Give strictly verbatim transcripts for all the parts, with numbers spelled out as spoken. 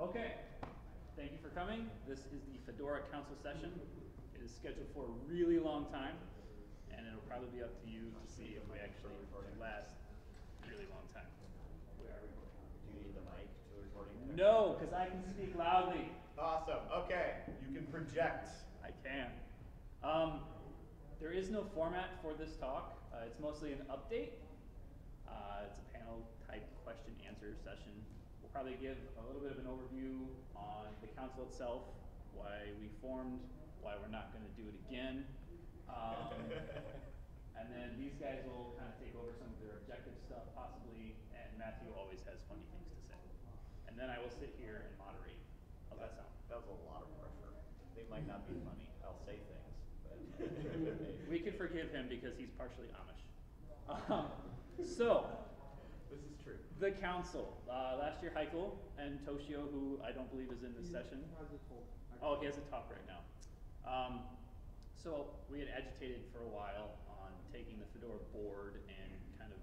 Okay, thank you for coming. This is the Fedora Council session. It is scheduled for a really long time, and it'll probably be up to you to see if we actually last a really long time. Do you need the mic to the recording? No, because I can speak loudly. Awesome. Okay, you can project. I can. Um, there is no format for this talk. Uh, it's mostly an update. Uh, it's a panel type question answer session. We'll probably give a little bit of an overview on the council itself, why we formed, why we're not going to do it again. Um, and then these guys will kind of take over some of their objective stuff possibly, and Matthew always has funny things to say. And then I will sit here and moderate. How's that sound? That was a lot of pressure. They might not be funny. I'll say things. But we can forgive him because he's partially Amish. Um, so, this is true. The council. Uh, last year, Heikel and Toshio, who I don't believe is in this session. Oh, he has a talk right now. Um, so we had agitated for a while on taking the Fedora board and kind of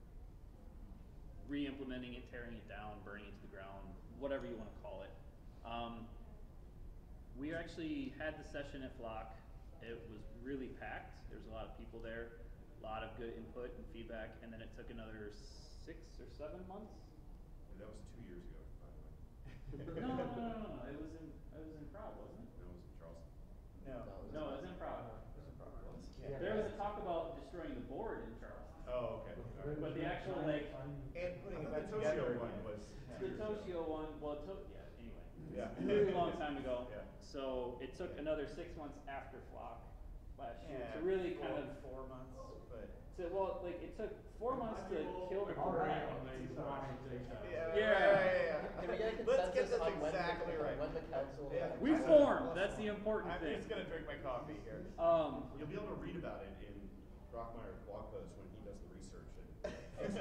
re-implementing it, tearing it down, burning it to the ground, whatever you want to call it. Um, we actually had the session at Flock. It was really packed. There was a lot of people there, a lot of good input and feedback, and then it took another six or seven months. That was two years ago, by the way. no, no, no, no, no. It was in it was in Prague, wasn't it? No, it was in Charleston. No, no, it was in Prague. It was in Prague. Yeah. There was a talk about destroying the board in Charleston. Oh, okay. Right. But the actual like and putting it the back Toshio together one was the Toshio one. Well, it took yeah. Anyway, yeah, a really long time ago. Yeah. So it took another six months after Flock last year yeah, to really four, kind of four months, but so well, like it took four months to kill the board. yeah, Yeah. yeah, yeah, yeah. Can we get a Let's get consensus this on when exactly the, right. when the council? Yeah. We formed. That's the important I'm thing. just gonna drink my coffee here. Um, You'll be able to read about it in Brockmeyer's blog post when he does the research. And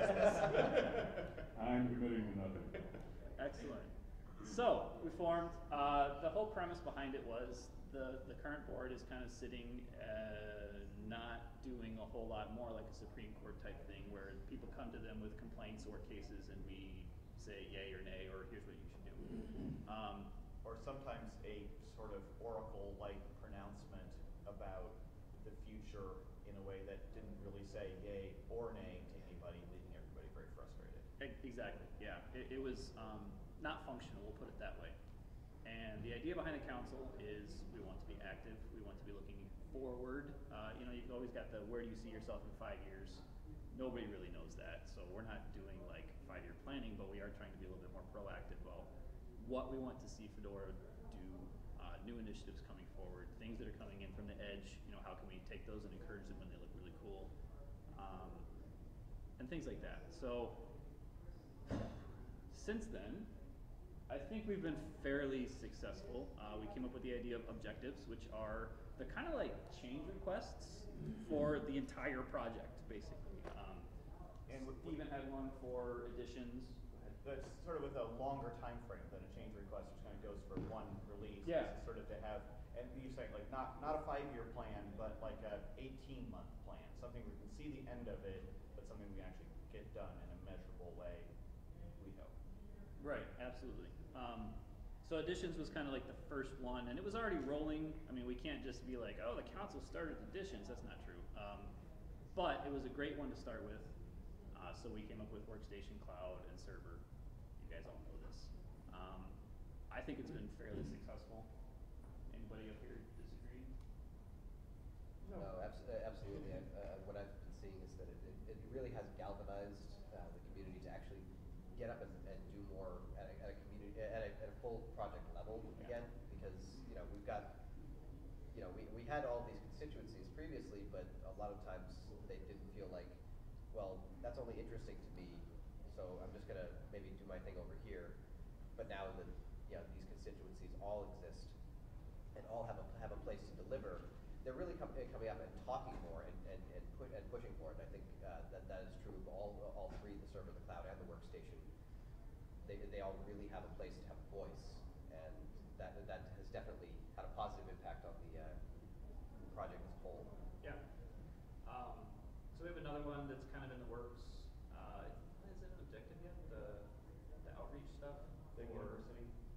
I'm committing to nothing. Excellent. So we formed. Uh, the whole premise behind it was the the current board is kind of sitting, uh, not doing a whole lot more like a Supreme Court type thing, where people come to them with complaints or cases, and we say yay or nay, or here's what you should do. Um, or sometimes a sort of oracle-like pronouncement about the future in a way that didn't really say yay or nay to anybody, leaving everybody very frustrated. Exactly, yeah. It, it was um, not functional, we'll put it that way. And the idea behind the council is we want to be active, we want to be looking forward. Uh, you know, you've always got the where do you see yourself in five years? Nobody really knows that, so we're not doing like five-year planning, but we are trying to be a little bit more proactive about what we want to see Fedora do, uh, new initiatives coming forward, things that are coming in from the edge, you know, how can we take those and encourage them when they look really cool, um, and things like that. So since then, I think we've been fairly successful. Uh, we came up with the idea of objectives, which are the kind of like change requests for the entire project, basically. Um, and we even had one for additions. That's sort of with a longer time frame than a change request, which kind of goes for one release. Yeah. This is sort of to have, and you're saying like not not a five-year plan, but like a eighteen-month plan, something we can see the end of it, but something we can actually get done in a measurable way, we hope. Right, absolutely. Um, so additions was kind of like the first one, and it was already rolling. I mean, we can't just be like, oh, the council started additions. That's not true. Um, but it was a great one to start with. Uh, so we came up with Workstation, Cloud, and Server. You guys all know this. Um, I think it's been fairly successful. Anybody up here disagree? No, no abs absolutely. Uh, what I've been seeing is that it, it, it really has galvanized uh, the community to actually get up and, and do more at a, at a community at a, at a full project level again. Yeah. Because you know we've got you know we we had all these constituencies previously, but a lot of times they didn't feel like, well, that's only interesting to me, so I'm just gonna maybe do my thing over here. But now that you know these constituencies all exist and all have a have a place to deliver, they're really com coming up and talking more and and and, put, and pushing for it. And I think uh, that that is true of all all three: the server, the cloud, and the workstation. They they all really have a place to have a voice, and that that has definitely had a positive impact on the uh, project as a whole. Yeah. Um, So we have another one that's kind of in the works. Uh, is it an objective yet? The the outreach stuff The for university.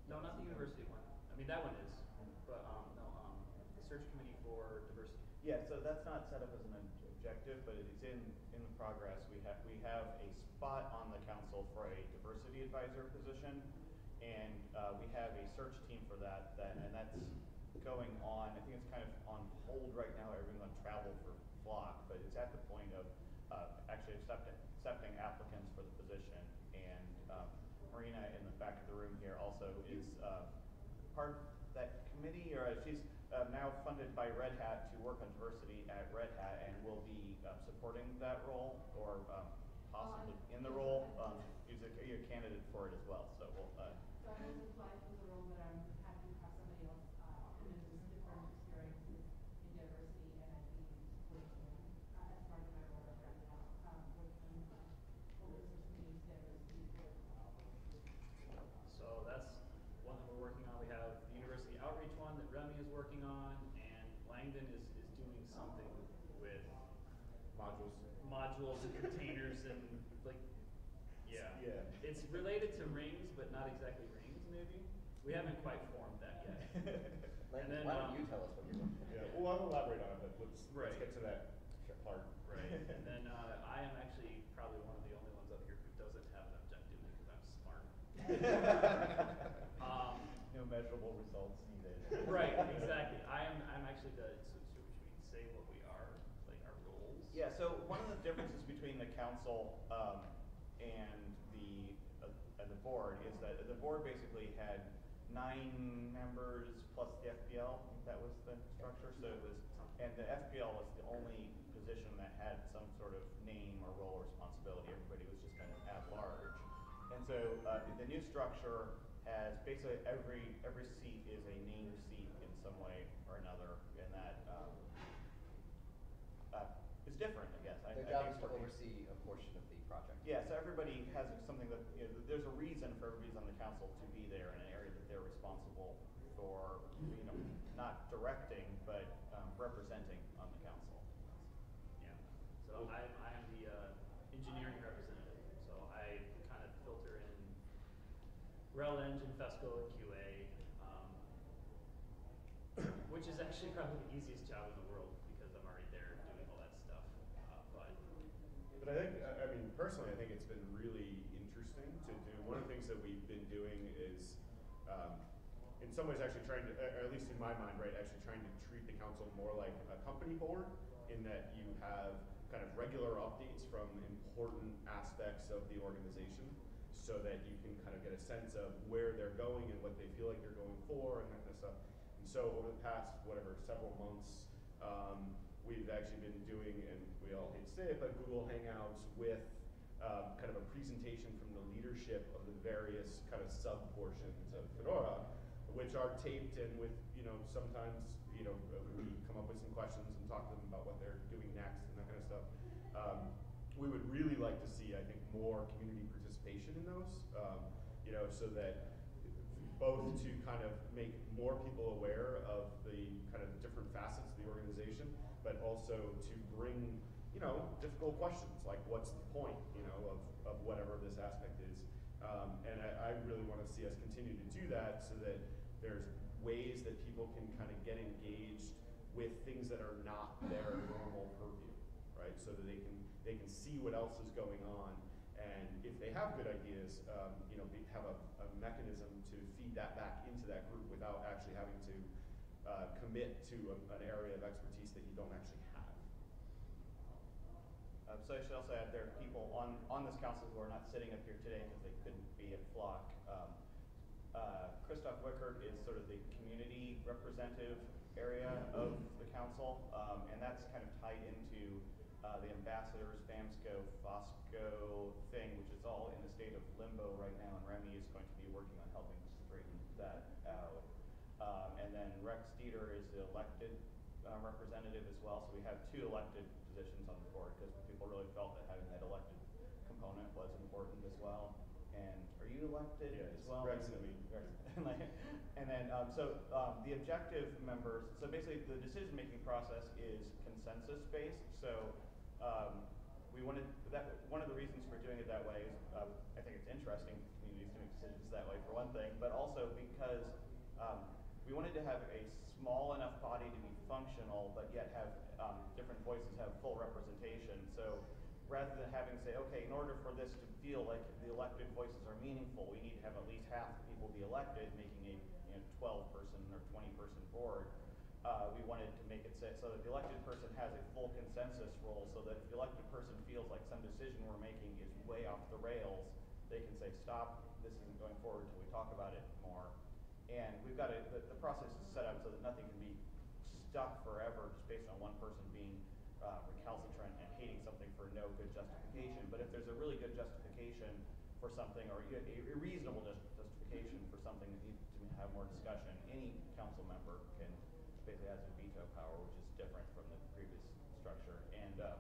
No, not the university one. I mean, that one is, but, um, no, um, the search committee for diversity. Yeah, so that's not set up as an objective, but it's in, in the progress. We have, we have a spot on the council for a diversity advisor position, and uh, we have a search team for that, that, and that's going on. I think it's kind of on hold right now. Everyone's on travel for Flock, but it's at the point of uh, actually accepting, accepting applicants for the position. And um, Marina in the back of the room here also is uh, part of that committee, or she's uh, now funded by Red Hat to work on diversity at Red Hat, and will be uh, supporting that role, or um, possibly in the role. Um, she's a, a candidate for it as well. So we'll. Uh, so I was applied for the role, but I'm happy to have somebody else uh, come in with different experiences in diversity, and I'd be working uh, as part of my role right now, um, working uh, over six meetings diversity. So that's one that we're working on. We have the university outreach one that Remy is working on, and Langdon is, is doing something with Modules. modules and containers and like, yeah. Yeah. It's related to rings, but not exactly rings, maybe. We haven't quite formed that yet. Like, And then, why don't um, you tell us what you're doing? Yeah, well, I'll elaborate on it, but let's, Right. let's get to that part. Right. And then uh, I am actually probably one of the only ones up here who doesn't have an objective because I'm smart. um, no measurable results needed. right, exactly. I am. I'm actually the. So, so should we say what we are, like our roles? Yeah. So one of the differences between the council um, and the uh, and the board is that the board basically had nine members plus the F P L. I think that was the structure. So it was, and the F P L was the only position that had some sort of name or role or responsibility. Everybody was just kind of at large. And so uh, the new structure has basically every every seat is a named seat in some way or another, and that um, uh, is different, I guess. I, Their I job think is to working- oversee a portion of the project. Yeah, so everybody has something that, you know, there's a reason for everybody on the council to be there in an area that they're responsible for, you know, not directing, but um, representing on the council. Yeah. So I, I am the uh, engineering representative. So I kind of filter in Rel Engine, Fesco, and Q A, um, which is actually probably the easiest job in the world because I'm already there doing all that stuff. Uh, but But I think, I I mean, personally, I think it's been really interesting to do. One of the things that we've been doing is, um, in some ways, actually trying to, or at least in my mind, right, actually trying to treat the council more like a company board, in that you have kind of regular updates from important aspects of the organization, so that you can kind of get a sense of where they're going and what they feel like they're going for and that kind of stuff. And so over the past, whatever, several months, um, we've actually been doing, and we all hate to say it, but Google Hangouts with um, kind of a presentation from the leadership of the various kind of sub-portions of Fedora, which are taped, and with, you know, sometimes, you know, we come up with some questions and talk to them about what they're doing next and that kind of stuff. Um, we would really like to see, I think, more community participation in those, um, you know, so that both to kind of make more people aware of the kind of different facets of the organization, but also to bring, you know, difficult questions like what's the point, you know, of, of whatever this aspect is. Um, and I, I really want to see us continue to do that, so that there's ways that people can kind of get engaged with things that are not their normal purview, right? So that they can they can see what else is going on, and if they have good ideas, um, you know, be, have a, a mechanism to feed that back into that group without actually having to uh, commit to a, an area of expertise that you don't actually have. Um, so I should also add, there are people on, on this council who are not sitting up here today because they couldn't be at Flock. Um, uh, Christoph Wickert is sort of the community representative area of the council, um, and that's kind of tied into uh, the ambassadors, FAMSCO, FOSCO thing, which is all in the state of limbo right now, and Remy is going to be working on helping straighten that out. Um, and then Rex Dieter is the elected uh, representative as well, so we have two elected positions on the board, because people really felt that having that elected component was important as well. And are you elected Yeah, as well? Rex and me. And then, um, so um, the objective members, so basically the decision-making process is consensus-based. So um, we wanted, that, one of the reasons for doing it that way is, uh, I think it's interesting communities to make decisions that way for one thing, but also because we wanted to have a small enough body to be functional, but yet have um, different voices have full representation. So rather than having to say, okay, in order for this to feel like the elected voices are meaningful, we need to have at least half the people be elected, making a you know, twelve person or twenty person board. Uh, we wanted to make it so that the elected person has a full consensus role, so that if the elected person feels like some decision we're making is way off the rails, they can say, stop, this isn't going forward until we talk about it more. And we've got a, the, the process is set up so that nothing can be stuck forever just based on one person being uh, recalcitrant and hating something for no good justification. But if there's a really good justification for something, or a, a reasonable justification for something that needs to have more discussion, any council member can basically has a veto power, which is different from the previous structure. And uh,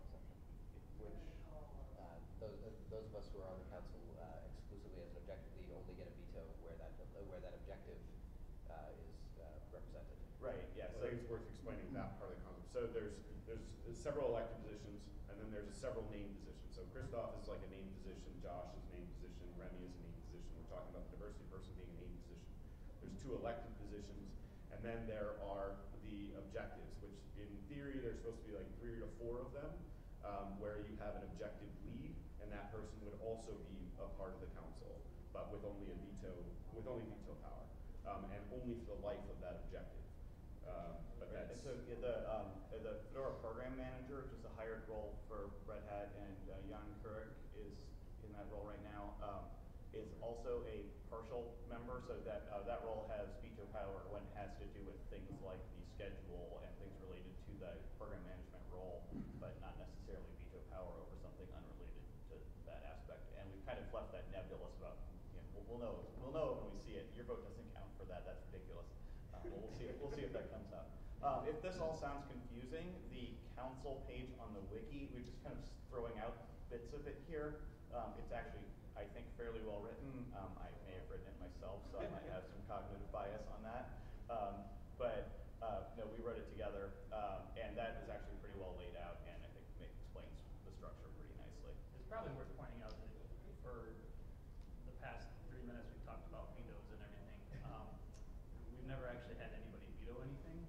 which uh, those uh, those of us who are on the council uh, exclusively as an objective lead only get a veto where that uh, where that objective uh, is uh, represented. Right. Yeah. So So I think it's worth explaining that part of the concept. So there's there's several elected positions, and then there's a several named positions. So Christoph is like a named position, Josh is a named position, Remy is a named position. We're talking about the diversity person being a named position. There's two elected positions, and then there are the objectives, which in theory there's supposed to be like three to four of them, um, where you have an objective lead, and that person would also be a part of the council, but with only a veto, with only veto power, um, and only for the life of that objective. Um, but right. that's And so yeah, the um, the Fedora program manager, which is a hired role for Red Hat, and uh, Jan Kurik is in that role right now, um, is also a partial member, so that uh, that role has veto power when it has to do with things like the schedule and things related to the program management role, but not necessarily veto power over something unrelated to that aspect. And we've kind of left that nebulous about, you know, we'll, we'll know we'll know when we see it. Your vote doesn't count for that. That's ridiculous. Uh, well, we'll see. We'll see if that comes up. Um, if this all sounds confusing, the council page on the wiki, we're just kind of throwing out bits of it here. Um, it's actually, I think, fairly well written. Um, I may have written it myself, so I might have some cognitive bias on that. Um, but uh, no, we wrote it together, um, and that is actually pretty well laid out, and I think it explains the structure pretty nicely. It's probably worth pointing out that for the past three minutes we've talked about vetoes and everything. Um, we've never actually had anybody veto anything.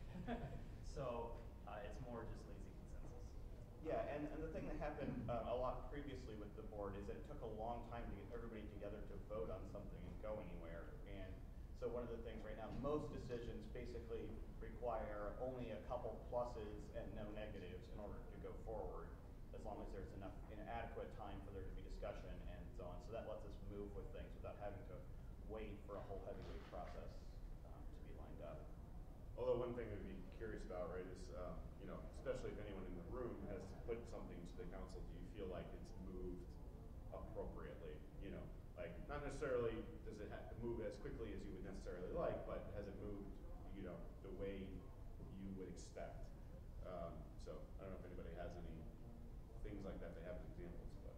So uh, it's more just lazy consensus. Yeah, and, and the thing that happened uh, a lot previously with the board is that it took a long time to get everybody together to vote on something and go anywhere. And so one of the things right now, most decisions basically require only a couple pluses and no negatives in order to go forward, as long as there's enough in adequate time for there to be discussion and so on. So that lets us move with things without having to wait for a whole heavyweight process um, to be lined up. Although one thing I'd be curious about, right, is, um, you know, especially if anyone in the room has to put something to the council, do you feel like it's moved appropriately? You know, like, not necessarily does it have to move as quickly as you would necessarily like, but has it moved, you know, the way you would expect? Um, so, I don't know if anybody has any things like that they have as examples, but.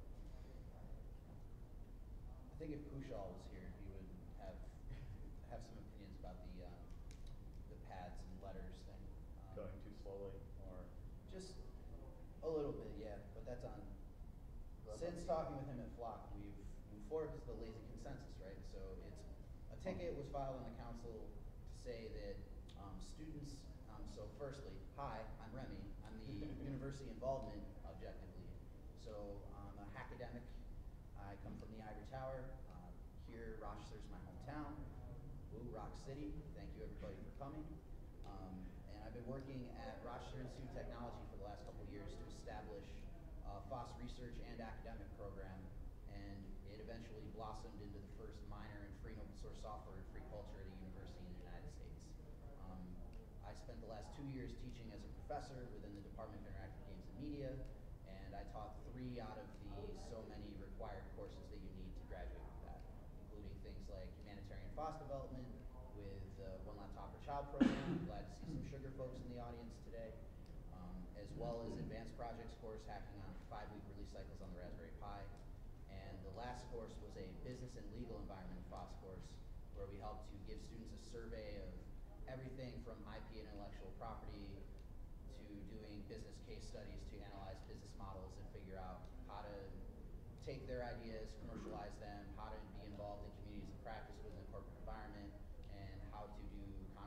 I think if Kushal was here, he would have have some opinions about the um, the pads and letters thing. Um, Going too slowly, or Just a little bit, yeah, but that's on. Since talking with him at Flock, we've moved forward because of the lazy consensus, right? So it's, a ticket was filed on the council to say that um, students, um, so firstly, hi, I'm Remy, I'm the university involvement objective lead. So I'm a academic, I come from the Ivory Tower, uh, here Rochester's my hometown, woo, Rock City, thank you everybody for coming. Um, and I've been working at Rochester Institute of Technology for the last couple of years to establish a F O S research and academic program, and it eventually blossomed into the first minor in free and open source software and free culture at a university in the United States. Um, I spent the last two years teaching as a professor within the Department of Interactive Games and Media, and I taught three out of the so many required courses that you need to graduate with that, including things like humanitarian F O S development with uh, One Laptop per Child program. Glad to see some sugar folks in the audience today. Um, as well as advanced projects course, hacking on five-week release cycles on the Raspberry Pi. And the last course was a business and legal environment F O S course, where we helped to give students a survey of everything from I P and intellectual property to doing business case studies to analyze business models and figure out how to take their ideas, commercialize them, how to be involved in communities of practice within the corporate environment, and how to do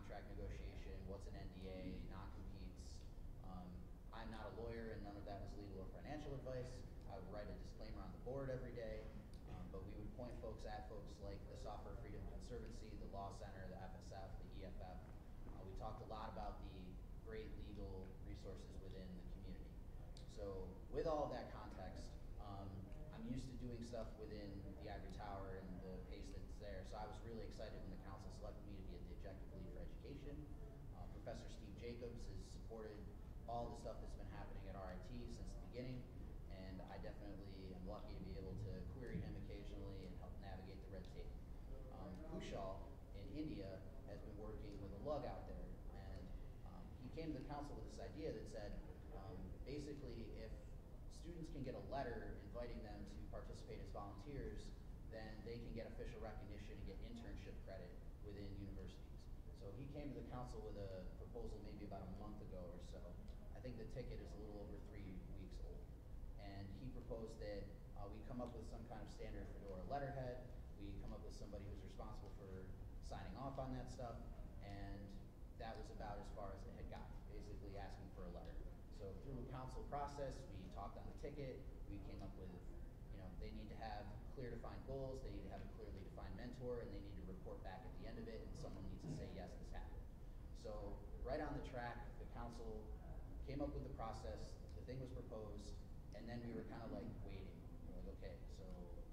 contract negotiation, what's an N D A, non-competes. Um, I'm not a lawyer and none of that was legal or financial advice. I would write a disclaimer on the board every day, um, but we would point folks at folks like the Software Freedom Conservancy, the Law Center, the F S F, the E F F. Uh, we talked a lot about the great legal resources within the community. So with all of that context, um, I'm used to doing stuff within the ivory tower and the pace that's there. So I was really excited when the council selected me to be the objective lead for education. Uh, Professor Steve Jacobs has supported all the stuff that's been happening at R I T since the beginning, and I definitely am lucky to be able to query him occasionally and help navigate the red tape. Um, Kushal in India has been working with a lug out there, and um, he came to the council with this idea that said, um, basically, if students can get a letter inviting them to participate as volunteers, then they can get official recognition and get internship credit within universities. So he came to the council with a proposal maybe about a month ago or so. I think the ticket is a little over three weeks old. And he proposed that uh, we come up with some kind of standard Fedora letterhead, we come up with somebody who's responsible for signing off on that stuff, and that was about as far as it had gotten, basically asking for a letter. So through a council process, we talked on the ticket, we came up with, you know, they need to have clear defined goals, they need to have a clearly defined mentor, and they need to report back at the end of it, and someone needs to say, yes, this happened. So right on the track, the council came up with the process, the thing was proposed, and then we were kind of like waiting. We're like, okay, so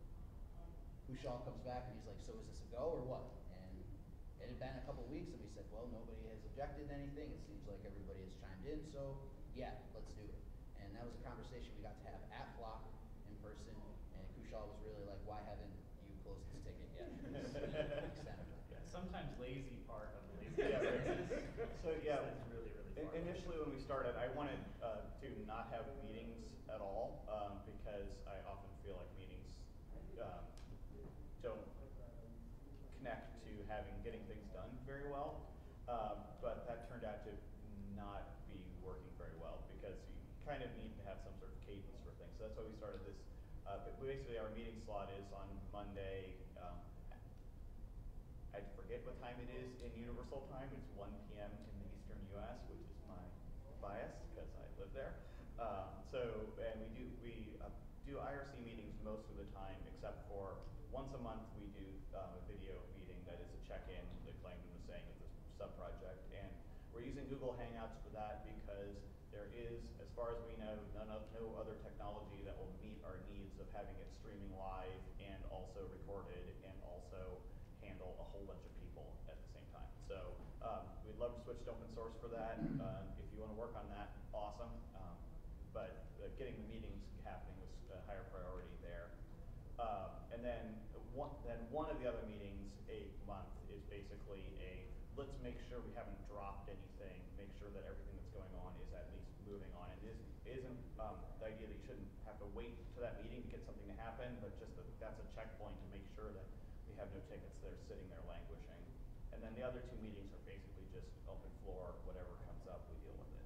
Kushal comes back and he's like, so is this a go or what? And it had been a couple weeks and we said, well, nobody has objected to anything. It seems like everybody has chimed in, so yeah, let's do it. And that was a conversation we got to have at Flock in person, and Kushal was really like, why haven't you closed this ticket yet? Yeah, sometimes lazy part of the lazy. Yeah, right. So yeah, That's really, really in- far. initially when we started, I wanted uh, to not have meetings at all um, because I often feel like meetings um, don't connect to having getting things done very well. Um, but that turned out to not be working very well because you kind of need to have some sort of cadence for things. So that's why we started this. Uh, but basically, our meeting slot is on Monday. Um, I forget what time it is in Universal Time. It's one P M in the Eastern U S, which is my bias because I live there. Um, so, and we do we uh, do I R C meetings most of the time, except for once a month we do um, a video meeting that is a check-in, like Langdon was saying, of this sub-project. And we're using Google Hangouts for that because there is, as far as we know, none of, no other technology that will meet our needs of having it streaming live and also recorded and also handle a whole bunch of people at the same time. So um, we'd love to switch to open source for that. Um, if you want to work on that, awesome. Um, but uh, getting the meetings happening was a higher priority there. Um, and then one, then one of the other meetings a month is basically a let's make sure we haven't dropped anything, make sure that everything that's going on is at least moving on. And it isn't, isn't um, the idea that you shouldn't have to wait to that meeting to get something to happen, but just that that's a checkpoint to make sure that we have no tickets that are sitting there languishing. And then the other two meetings are basically just open floor, whatever comes up, we deal with it.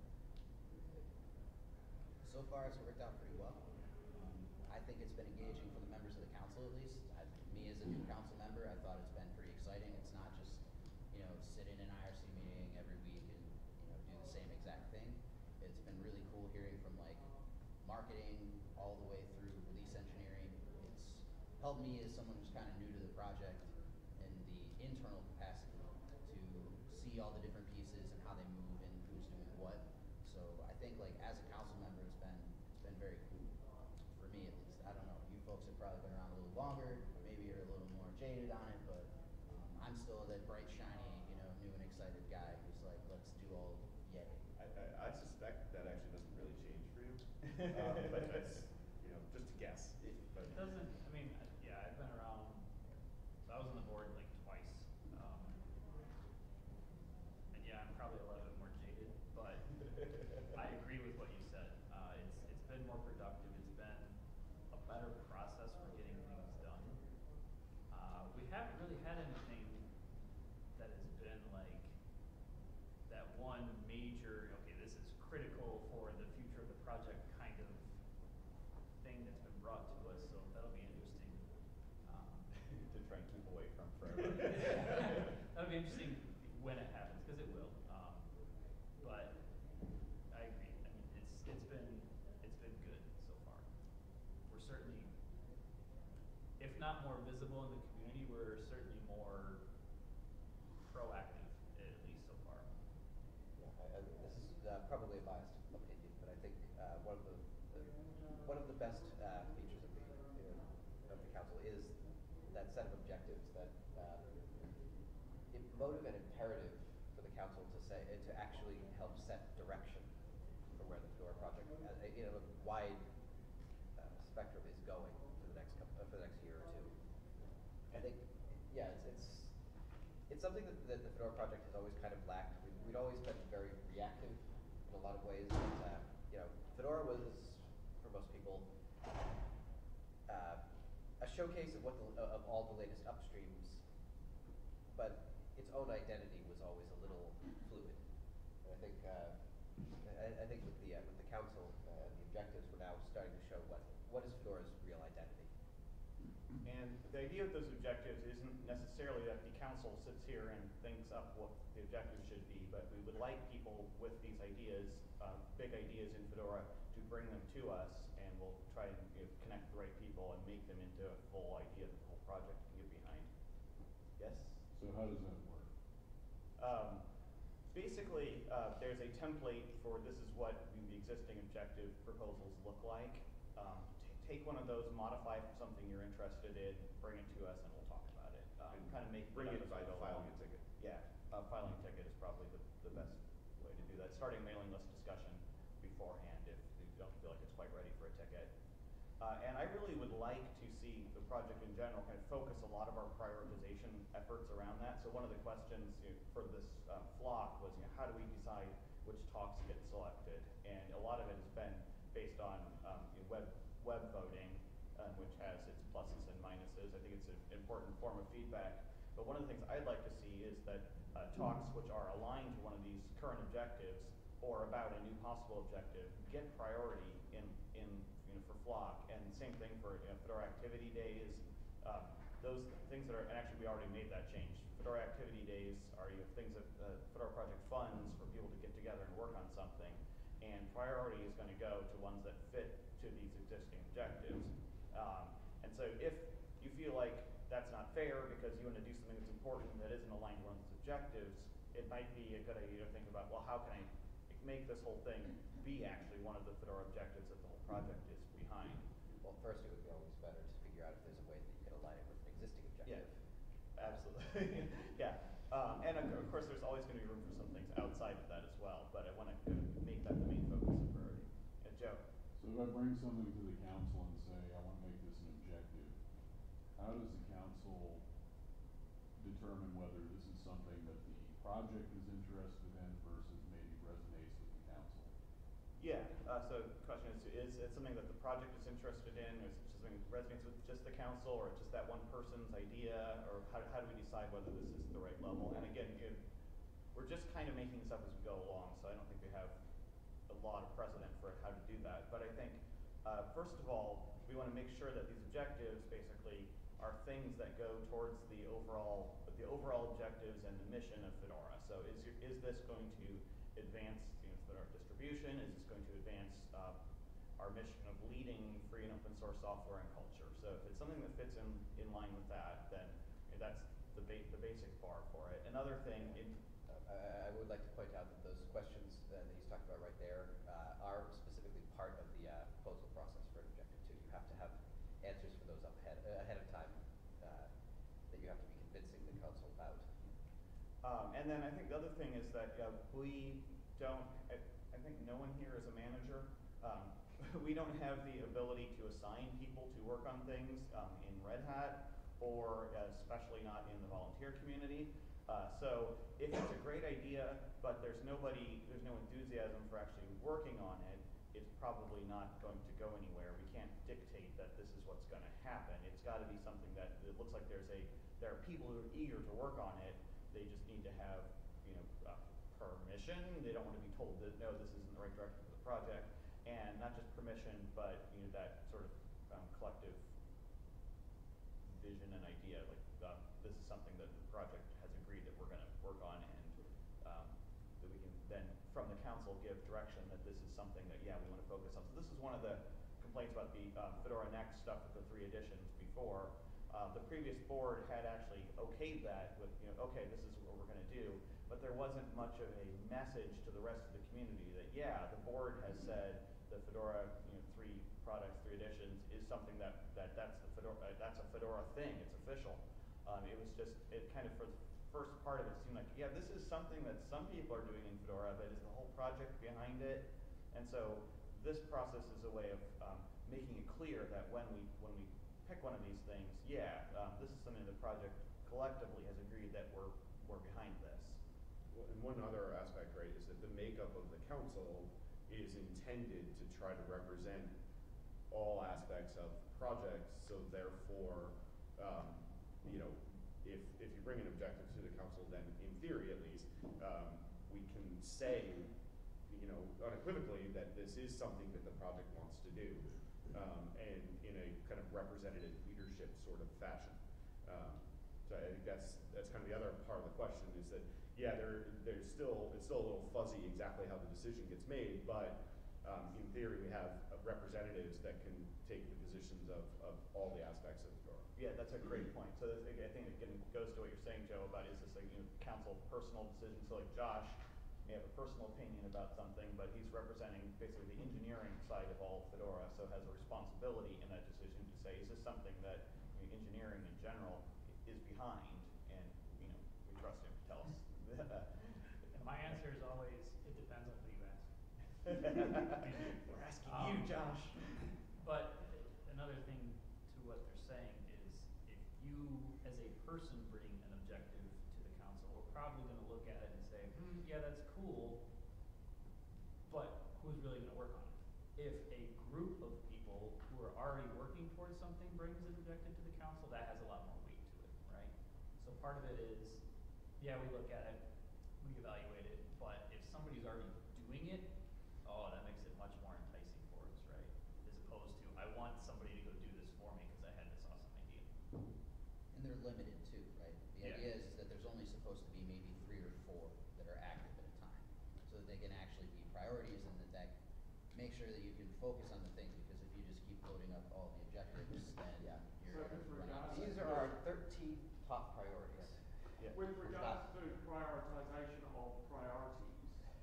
So far, it's worked out pretty well. Um, I think it's been engaging for the members of the council, at least. I, me as a new council member, I thought it's been pretty exciting. It's not just, you know, sit in an I R C meeting every week and, you know, do the same exact thing. It's been really cool hearing from like marketing all the way through release engineering. It's helped me as someone who's kind of new to the project in the internal capacity to see all the different pieces and how they move and who's doing what. So I think like as a council member, it's been it's been very cool for me at least. I don't know, you folks have probably been around a little longer, maybe you're a little more jaded on it, but um, I'm still that bright, shiny, you know, new and excited guy who's like, let's do all yay. I, I, I suspect that actually doesn't really change for you, um, but that's, you know, just a guess. But It doesn't, I mean, I- yeah, I've been around, so I was on the board like twice. Um, and yeah, I'm probably a little bit more jaded, but I agree with what you said. Uh, it's, it's been more productive. It's been a better process for getting things done. Uh, we haven't really had anything that has been like that one major, okay, this is critical for the future of the project kind of thing that's been brought to us, so that'll be interesting. Um, to try and keep away from forever. That'll be interesting when it happens, because it not more visible in the community, we're certainly more proactive, at least so far. Yeah, I, I, this is uh, probably a biased opinion, but I think uh, one of the, the one of the best uh, features of the uh, of the council is that set of objectives that uh, motive and imperative for the council to say to actually help set direction for where the Fedora project, uh, you know, a wide uh, spectrum is going for the next couple, uh, for the next year or two. I think, yeah, it's it's it's something that, that the Fedora project has always kind of lacked. We'd, we'd always been very reactive in a lot of ways. But, uh, you know, Fedora was, for most people, uh, a showcase of what the, of all the latest upstreams, but its own identity was always a little fluid. And I think uh, I, I think with the uh, with the council uh, the objectives, we're now starting to show what what is Fedora's real identity. And the idea of those objectives isn't necessarily that the council sits here and thinks up what the objectives should be, but we would like people with these ideas, uh, big ideas in Fedora, to bring them to us, and we'll try and you know, connect the right people and make them into a full idea that the whole project can get behind. Yes? So how does that work? Um, basically, uh, there's a template for this is what the existing objective proposals look like. Um, take one of those, modify it for something you're interested in, bring it to us, and we'll talk about it. Um, And kind of make bring it it up by as we go filing along. a ticket. Yeah, uh, filing a ticket is probably the, the best way to do that. Starting a mailing list discussion beforehand if you don't feel like it's quite ready for a ticket. Uh, and I really would like to see the project in general kind of focus a lot of our prioritization efforts around that. So one of the questions you know, for this uh, flock was, you know, how do we decide which talks get selected? And a lot of it has been based on um, you know, web web voting, um, which has its pluses and minuses. I think it's an important form of feedback. But one of the things I'd like to see is that uh, talks which are aligned to one of these current objectives or about a new possible objective get priority in in you know for Flock. And same thing for you know, Fedora Activity Days. Um, those things that are, and actually we already made that change. Fedora Activity Days are you know, things that uh, Fedora Project funds for people to get together and work on something. And priority is going to go to ones that fit to these existing objectives. Um, and so if you feel like that's not fair because you want to do something that's important that isn't aligned with one of these objectives, it might be a good idea to think about, well, how can I make this whole thing be actually one of the Fedora objectives that the whole project is behind? Well, first it would be always better to figure out if there's a way that you can align it with an existing objective. Yeah, absolutely. yeah. Um, and of, of course, there's always going to be room for some things outside of that as well, but I want to make that the main focus and priority. Yeah, Joe? So if I bring something to the council and say, I want to make this an objective, how does the council determine whether this is something that the project is interested in versus maybe resonates with the council? Yeah, uh, so the question is, is it something that the project is interested in, or is it something that resonates with just the council, or just that one person's idea, or how, how do we decide whether this is the right level? And again, you know, we're just kind of making this up as we go along, so I don't think we have a lot of precedent for how to do that. But I think, uh, first of all, we want to make sure that these objectives basically are things that go towards the overall, the overall objectives and the mission of Fedora. So is, your, is this going to advance you know, Fedora distribution? Is this going to advance uh, our mission of leading free and open source software and culture? So if it's something that fits in, in line with that, then you know, that's the, ba the basic bar for it. Another thing, in, Uh, I would like to point out that those questions uh, that he's talking about right there uh, are specifically part of the uh, proposal process for an objective two. You have to have answers for those up ahead, uh, ahead of time uh, that you have to be convincing the council about. Um, and then I think the other thing is that uh, we don't, I, I think no one here is a manager. Um, we don't have the ability to assign people to work on things um, in Red Hat, or uh, especially not in the volunteer community. Uh, so if it's a great idea, but there's nobody, there's no enthusiasm for actually working on it, it's probably not going to go anywhere. We can't dictate that this is what's going to happen. It's got to be something that it looks like there's a, there are people who are eager to work on it. They just need to have, you know, uh, permission. They don't want to be told that, no, this isn't the right direction for the project. And not just permission, but, you know, that sort of um, collective vision and idea. Like, um, this is something that the project has agreed that we're going to work on, and um, that we can then, from the council, give direction that this is something that, yeah, we want to focus on. So this is one of the complaints about the um, Fedora Next stuff with the three editions before. Uh, the previous board had actually okayed that with, you know, okay, this is what we're gonna do, but there wasn't much of a message to the rest of the community that, yeah, the board has said the Fedora, you know, three products, three editions is something that, that that's the Fedora, uh, that's a Fedora thing, it's official. Um, it was just, it kind of, for the first part of it seemed like, yeah, this is something that some people are doing in Fedora, but is the whole project behind it? And so this process is a way of um, making it clear that when we, when we pick one of these things, yeah, um, this is something the project collectively has agreed that we're, we're behind this. Well, and one other aspect, right, is that the makeup of the council is intended to try to represent all aspects of projects, so therefore, um, you know, if, if you bring an objective to the council, then in theory at least, um, we can say, you know, unequivocally that this is something that the project wants to do, um, and in a kind of representative leadership sort of fashion. Um, so I think that's that's kind of the other part of the question is that, yeah, there there's still it's still a little fuzzy exactly how the decision gets made, but um, in theory we have representatives that can take the positions of, of all the aspects of Fedora. Yeah, that's a great point. So this, I think it goes to what you're saying, Joe, about is this a you know, council personal decision? So like Josh may have a personal opinion about something, but he's representing basically the engineering side of all Fedora, so has a responsibility in that decision to say, is this something that you know, engineering in general is behind? And you know, we trust him to tell us. My answer is always, it depends on who you ask. We're asking Um, you, Josh. But another thing to what they're saying is, if you, as a person, bring an objective to the council, we're probably going to look at it and say, hmm, yeah, that's cool, but who's really going to work on it? If a group of people who are already working towards something brings an objective to the council, that has a lot more weight to it, right? So part of it is, yeah, we look at it, we evaluate it, but if somebody's already doing it, oh, that makes it much more enticing for us, right? As opposed to, I want somebody to go do this for me because I had this awesome idea. And they're limited too, right? The Yeah. idea is, is that there's only supposed to be maybe three or four that are active at a time, so that they can actually be priorities, and that that make sure that you can focus on the things, because if you just keep loading up all the objectives, then Yeah. you're So gonna with run out. regards These are our thirteen top priorities. Yeah. With We've regards got- to prioritization of priorities,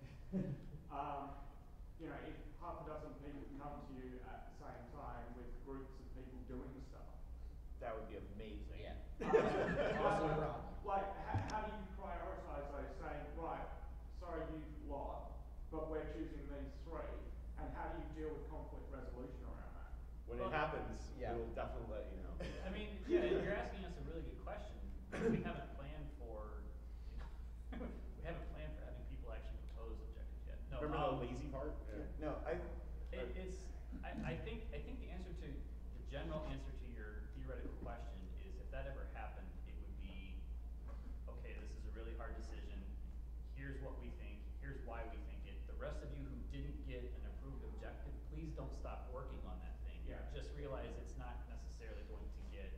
um, you know, if half a dozen people come to you at the same time with groups of people doing stuff, That would be amazing. Yeah. um, Also a problem. like, how, how do you prioritize those, saying, right, sorry you lot, but we're choosing these three, and how do you deal with conflict resolution around that? When Well, it happens, yeah. we'll definitely let you know. I mean, yeah, you're asking us a really good question. We haven't planned for, you know, we haven't planned for having people actually propose objectives yet. No, Remember um, the lazy part? Yeah. No, I. It, it's, I, I think, I think the answer to, the general answer to your theoretical question is, if that ever happened, it would be, okay, this is a really hard decision, here's what we think, here's why we think it. The rest of you who didn't get an approved objective, please don't stop working on that thing. Yeah. Just realize it's not necessarily going to get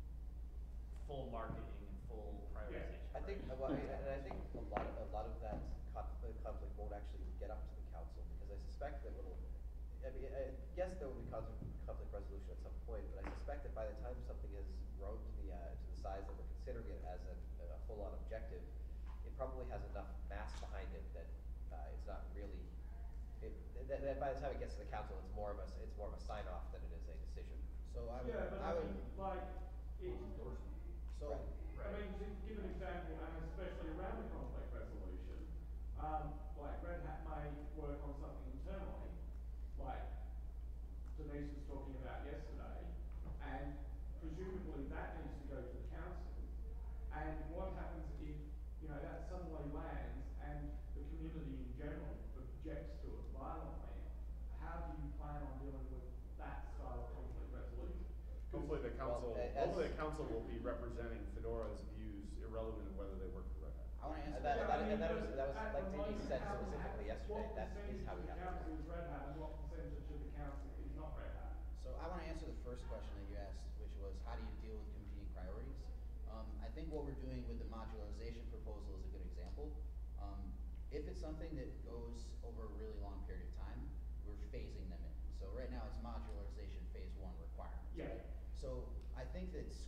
full marketing and full prioritization. I think, right? well, I mean, and I think a lot of, a lot of that conflict, conflict won't actually get up to the council, because I suspect that it'll, I mean, I guess there will be conflict, conflict resolution at some point, but I suspect that by the time something has grown to the, uh, to the size that we're considering it as a, a full-on objective, it probably has enough mass behind it that, uh, it's not really, it, that, that by the time it gets to the council, it's more of a, it's more of a sign-off than it is a decision. So I would, Yeah, but I I would, mean, like, it, so, I mean, to give an example, and especially around the conflict resolution, um, like Red Hat may work on something internally, like Denise was talking about yesterday, and presumably that needs to go to the council. And what happens if, you know, that suddenly lands and the community in general objects to it violently? How do you plan on dealing with that style of conflict resolution? Hopefully the council, Well, as- hopefully the council will be representing Fedora's views irrelevant of whether they work for Red Hat. I wanna And answer that, that. that, I mean, and that was, but that was, at like the Denise moment, said how- specifically how- yesterday, that is how we What have percentage to do it. of the council is Red Hat and what percentage of the council is not Red Hat? So I want to answer the first question that you asked, which was how do you deal with competing priorities? Um, I think what we're doing with the modularization proposal is a good example. Um, if it's something that goes over a really long period of time, we're phasing them in. So right now it's modularization phase one requirements. Yeah. Right? So I think that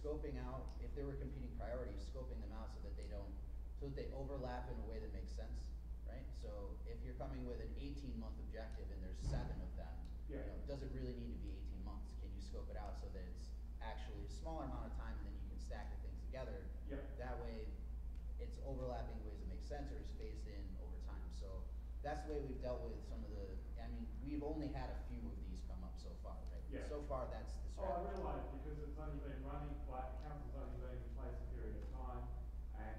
scoping out, if there were competing priorities, scoping them out so that they don't, so that they overlap in a way that makes sense, right? So if you're coming with an eighteen month objective and there's seven of them, you Yeah. know, does it really need to be eighteen months? Can you scope it out so that it's actually a smaller amount of time and then you can stack the things together? Yeah. That way it's overlapping ways that make sense or is phased in over time. So that's the way we've dealt with some of the, I mean, we've only had a few of these come up so far, right? Yeah. So far, that's the Oh, I strategy. realise because it's only been running, like, the council's only been in place a period of time, and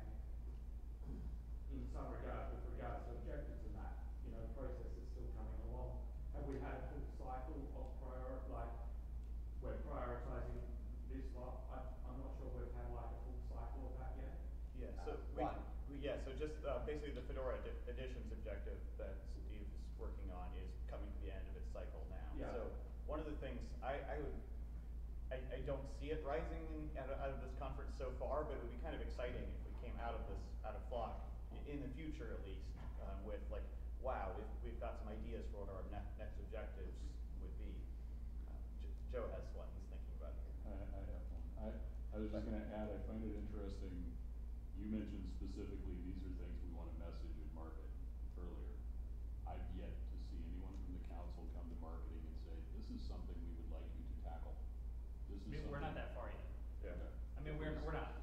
in some regard, with regards to objectives and that, you know, the process is still coming along. Have we had a full cycle of prior, like, we're prioritising this lot? I, I'm not sure we've had like a full cycle of that yet. Yeah, so Uh, we, one. we, yeah, so just, uh, basically the Fedora edi- editions objective that Steve is working on is coming to the end of its cycle now. Yeah. So, one of the things, I, I would, I, I don't see it rising in, out of, out of this conference so far, but it would be kind of exciting if we came out of this, out of Flock, i- in the future at least, um, with like, wow, we've, we've got some ideas for what our ne- next objectives would be. Uh, J- Joe has one he's thinking about. I, I have one. I, I was just gonna add, I find it interesting, you mentioned specifically, these are things we wanna message and market earlier. I've yet to see anyone from the council come to marketing and say, this is something we would like you to tackle. This is I mean, we're not something- that far yet. Yeah. Okay. I mean, we're, we're not.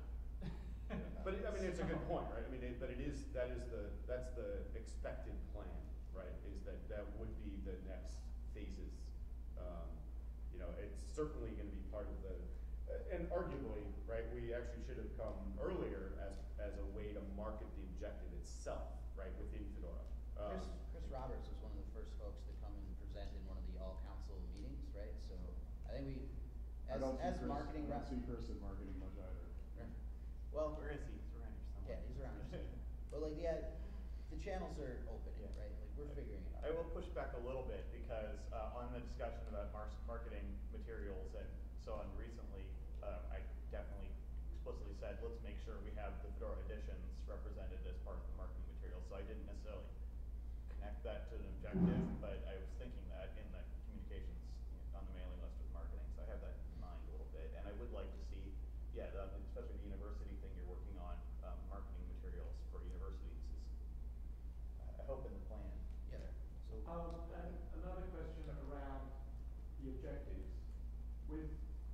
But it, I mean, it's a good point, right? I mean, it, but it is, that is the, that's the expected plan, right? Is that that would be the next phases. Um, you know, it's certainly gonna be part of the, uh, and arguably, right, we actually should have come earlier as, as a way to market the objective itself, right, within Fedora. Um, Chris, Chris Roberts was one of the first folks to come and present in one of the all council meetings, right? So I think we, I as, don't see as Chris- marketing I rep. don't see Chris in marketing much either. Right. Well, Where is he? He's around here somewhere. yeah, he's around here. But like, yeah, the channels are opening, Yeah. right? Like, we're figuring it out. I will push back a little bit because uh, on the discussion about mar- marketing materials and so on recently, uh, I definitely explicitly said, let's make sure we have the Fedora editions represented as part of the marketing materials. So I didn't necessarily connect that to an objective, but I was thinking that in the communications on the mailing list with marketing. So I have that in mind a little bit. And I would like to see, yeah, the, especially the university thing you're working on, um, marketing materials for universities is, I hope in the plan. Yeah. So. Um, and another question around the objectives. With,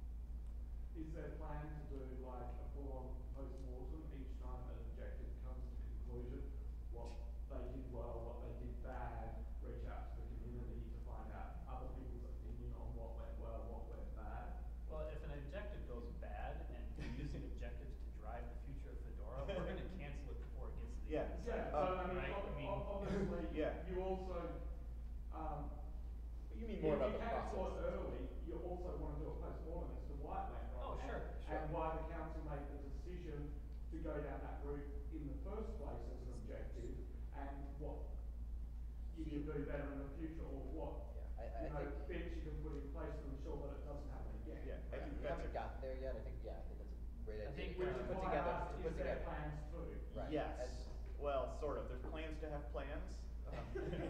is there a plan to do like a full-on post-mortem each time an objective comes to conclusion? What they did well, what they did bad, reach out to the community to find out other people's opinion on what went well, what went bad? Well, if an objective goes bad and we're using objectives to drive the future of Fedora, we're gonna cancel it before it gets to the Yeah. end. Yeah, Uh, but I mean, right, ob- I mean- ob- obviously, Yeah. you also, um, You mean more about the if you cancel process. it early, you also want to do a post-mortem as to why it went wrong. Oh, sure, and- sure. And why the council made the decision to go down that route in the first place as an objective, and what you can do better in the future, or what, Yeah, I, I you know, think. bits you can put in place to ensure that it doesn't happen again. Yeah, I think We that's haven't a- gotten there yet. I think, yeah, I think that's a great I idea. think, to Which uh, is put why I together, asked, to is put there together. plans too? Right. Yes, As- well, sort of, there's plans to have plans. Um,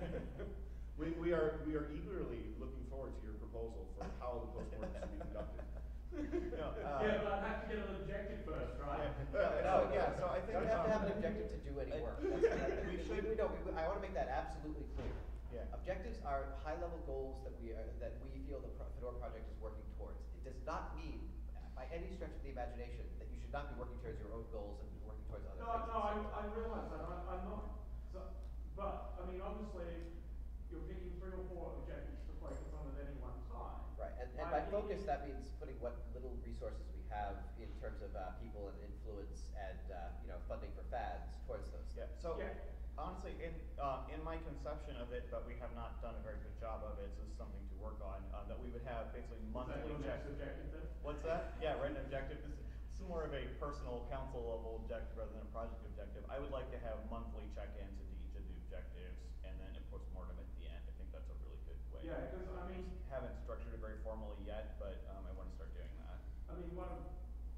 We, we are, we are eagerly looking forward to your proposal for how the postmortem should be conducted. No, uh, Yeah, but I'd have to get an objective first, right? Yeah. No, So, yeah, so I think, You don't have to have an um, objective to do any I- work. That's, that, we we, should- we, don't, we, I wanna make that absolutely clear. Yeah. Objectives are high-level goals that we are, that we feel the Pro- Fedora project is working towards. It does not mean, by any stretch of the imagination, that you should not be working towards your own goals and be working towards other No, things. no, I, I realise that, I, I'm not, so, but, I mean, obviously, you're picking three or four objectives to focus on at any one time. Right, and, and I by think- focus, that means putting what little resources we have in terms of, uh, people and influence and, uh, you know, funding for fads towards those. Yeah, so Yeah. honestly, in, uh, in my conception of it, but we have not done a very good job of it, so this is something to work on, um, that we would have basically Is that monthly your check. next objective then? What's that? Yeah, right, an objective. This, this is more of a personal council level objective rather than a project objective. I would like to have monthly check-ins into each of the objectives and then a postmortem at the end. I think that's a really good way. Yeah, because I mean, Haven't structured it very formally yet, but, um, I wanna start doing that. I mean, one of,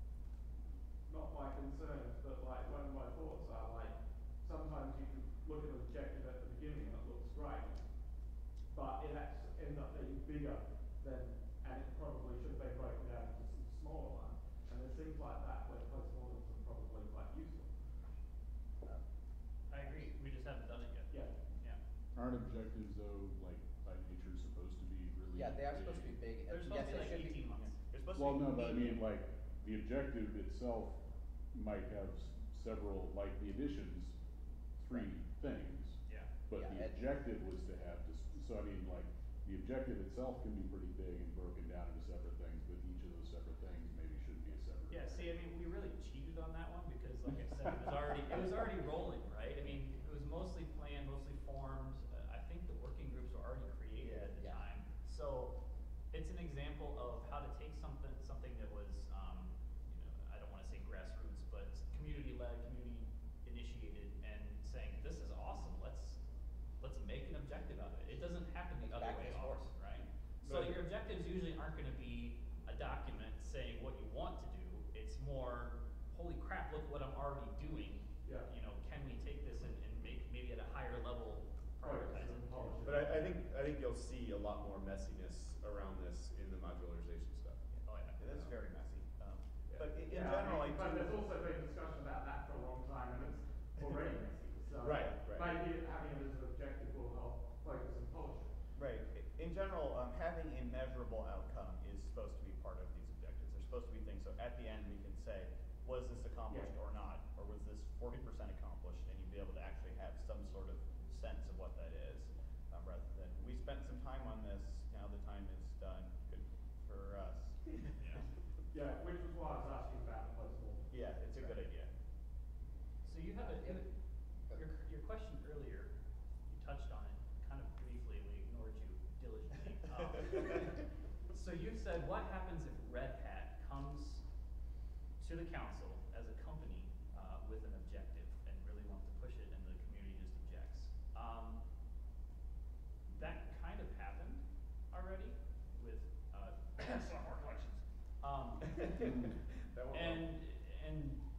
not my concerns, but like, one of my thoughts are like, sometimes you can look at an objective at the beginning and it looks great, but it has ends up being bigger than, and it probably should have been broken down into some smaller ones. And there seem to Well, no, but I mean- mean, like, the objective itself might have s- several, like, the additions, three things. Yeah. But Yeah, the and- objective was to have, dis- so I mean, like, the objective itself can be pretty big and broken down into separate things, but each of those separate things maybe shouldn't be a separate. Yeah, see, I mean, we really cheated on that one because, like I said, it was already, it was already rolling, right? I mean, it was mostly planned, mostly formed. Uh, I think the working groups were already created at the Yeah. time. So it's an example of how to take something, something that was, um, you know, I don't wanna say grassroots, but community-led, community-initiated, and saying, this is awesome, let's, let's make an objective out of it. It doesn't have to be the Let's other back way this off, horse. right? So But- your objectives usually aren't gonna be a document saying what you want to do. It's more, holy crap, look what I'm already doing. Yeah. You know, can we take this and, and make, maybe at a higher level, prioritize it? But I, I think, I think you'll see a lot more messiness around this in the modularization stuff. Oh, yeah. It is very messy. Um, But in, in Yeah, general, I mean, But do. there's also been discussion about that for a long time and it's already messy, so. Right, right. Maybe having it as an objective will help focus and polish it. Right. In general, um, having a measurable outcome is supposed to be part of these objectives. They're supposed to be things, so at the end we can say, was this accomplished Yeah. or not? Or was this forty percent accomplished? And you'd be able to actually have some sort of sense of what that is. Um, rather than, we spent some time on this, now the time is done. Good for us. Yeah. Yeah, which was why I was asking about the post-mortem. Yeah, it's a good idea. So you have a, you have a- your, your question earlier, you touched on it kind of briefly, we ignored you diligently. Um, So you said, what happens if Red Hat comes to the council as a company, uh, with an objective and really wants to push it and the community just objects? Um, that kind of happened already with, uh, software collections. Um, That won't and, and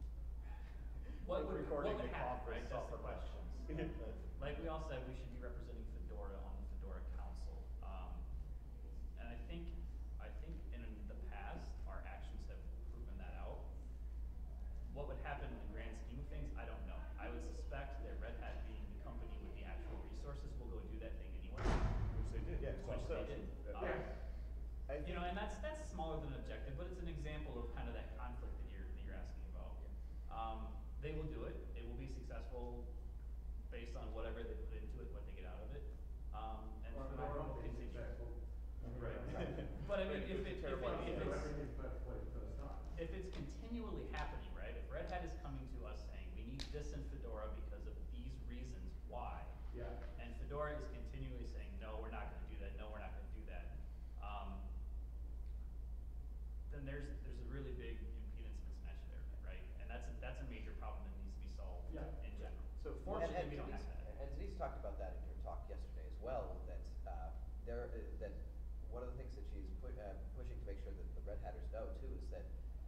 what would, what Recording would the happen, conference right? That's the software question. questions. Like we all said, we should be representing Fedora on the Fedora Council. Um, and I think, I think in the past, our actions have proven that out. What would happen in the grand scheme of things, I don't know. I would suspect that Red Hat being the company with the actual resources will go do that thing anyway. Which they did. Yeah, Which so- they did. Yeah. Um, Yes. I You know, think- and that's, that's smaller than an objective, but it's an example of kind of that conflict that you're, that you're asking about. Um, they will do it, it will be successful based on whatever they put into it, what they get out of it. Um, and Or Fedora they're will not being continue. successful. Right. Right. But I mean, if it, if it, Terrible if So it's, everything's perfectly the first time. if it's continually happening, right, if Red Hat is coming to us saying, we need this in Fedora because of these reasons why, Yeah. and Fedora is continually saying, no, we're not gonna do that, no, we're not gonna do that, um, then there's, there's a really big impedance mismatch there, right? And that's a, that's a major problem that needs to be solved Yeah. in general. So And, Fortunately, and we don't have Denise, that. and Denise talked about that in her talk yesterday as well, that, uh, there, uh, that one of the things that she's pu- uh, pushing to make sure that the Red Hatters know too is that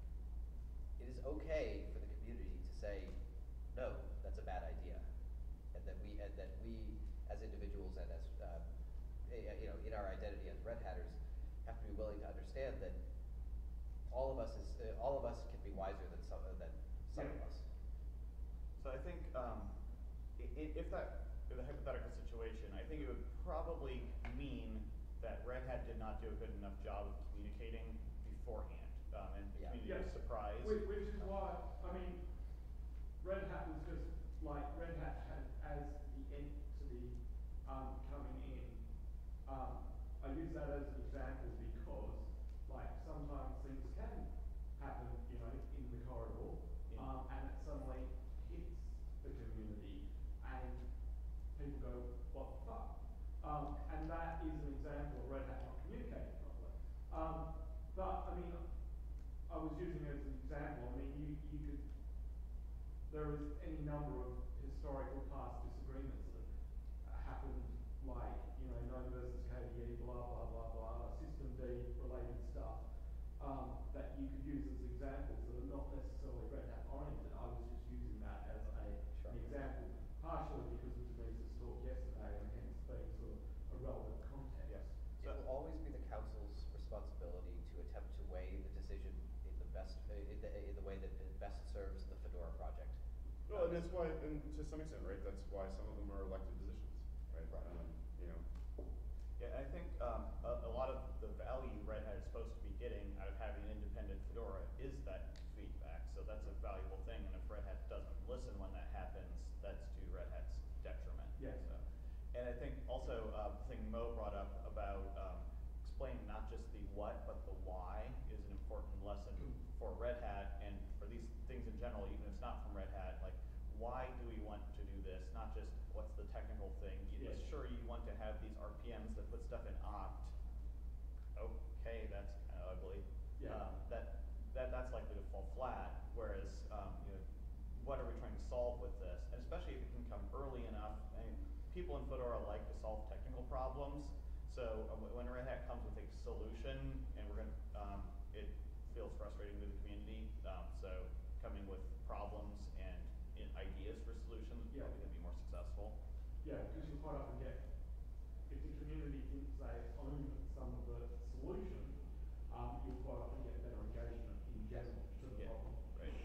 it is okay for the community to say, no, that's a bad idea. And that we, and that we, as individuals and as, uh, eh, you know, in our identity as Red Hatters, have to be willing to understand that all of us is, uh, all of us can be wiser than some, than some of Yeah. us. So I think, um, i- i- if that, in a hypothetical situation, I think it would probably mean that Red Hat did not do a good enough job of communicating beforehand, um, and the Yeah. community Yes. was surprised. Which, which is why, I mean, Red Hat was just, like, Red Hat had, as the entity, um, coming in, um, I use that as an example because, like, sometimes things can happen, you know, in the corridor, Yeah. um, and it suddenly hits the community, and people go, what the fuck? Um, and that is an example of Red Hat not communicating properly. Um, but, I mean, I was using it as an example, I mean, you, you could, there is any number of historical past disagreements that happened, like, you know, Node versus K D E, blah, blah, blah, blah, system D related stuff, um, that you could use as examples that are not necessarily Red Hat oriented. I was just using that as a, Sure. an example, partially because of Denise's talk yesterday and hence being sort of a relevant context. Yes. It will always be the council's responsibility to attempt to weigh the decision in the best, uh, in the, in the way that it best serves the Fedora project. Well, and that's why, and to some extent, right, that's why some of them are elected positions, right? Right. Um, you know, Yeah, I think, um, a, a lot of the value Red Hat is supposed to be getting out of having an Fedora is that feedback. So that's a valuable thing. And if Red Hat doesn't listen when that happens, that's to Red Hat's detriment. Yes. So, and I think also uh, the thing Mo brought up about um, explaining not just the what, but the why is an important lesson for Red Hat and for these things in general, even if it's not from Red Hat. Like, why do we want to do this? Not just what's the technical thing. You, Yes. Sure, you want to have these R P Ms that put stuff in oct. Okay, that's kind of ugly. Yeah. Um, that that that's likely to fall flat. Whereas, um, you know, what are we trying to solve with this? And especially if it can come early enough. I mean, people in Fedora like to solve technical problems. So uh, when Red Hat comes with a solution, and we're gonna, um, it feels frustrating to the community. Um, so coming with problems and in ideas for solutions is Yeah. probably gonna be more successful. Yeah, because you quite often get, if the community thinks they own some of the solution, um, you'll quite often get better engagement in general to the Yeah, problem. right.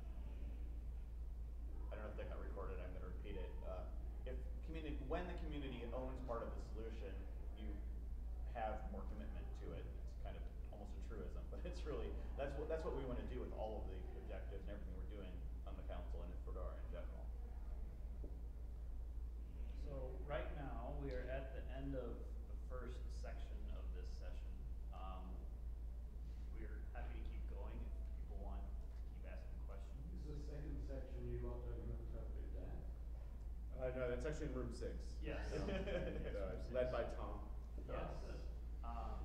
I don't know if that got recorded. I'm going to repeat it. Uh, if community, when the community owns part of the solution, you have more commitment to it. It's kind of almost a truism, but it's really that's what that's what we want to do with all of the objectives and everything we're doing on the council and at Fedora in general. So right now, we are at the end of the first section of this session. Um, we're happy to keep going if people want to keep asking questions. Is the second section you lot don't interpret that? Uh, no, that's actually in room six. Yes. So, uh, led by Tom. Yes. Um,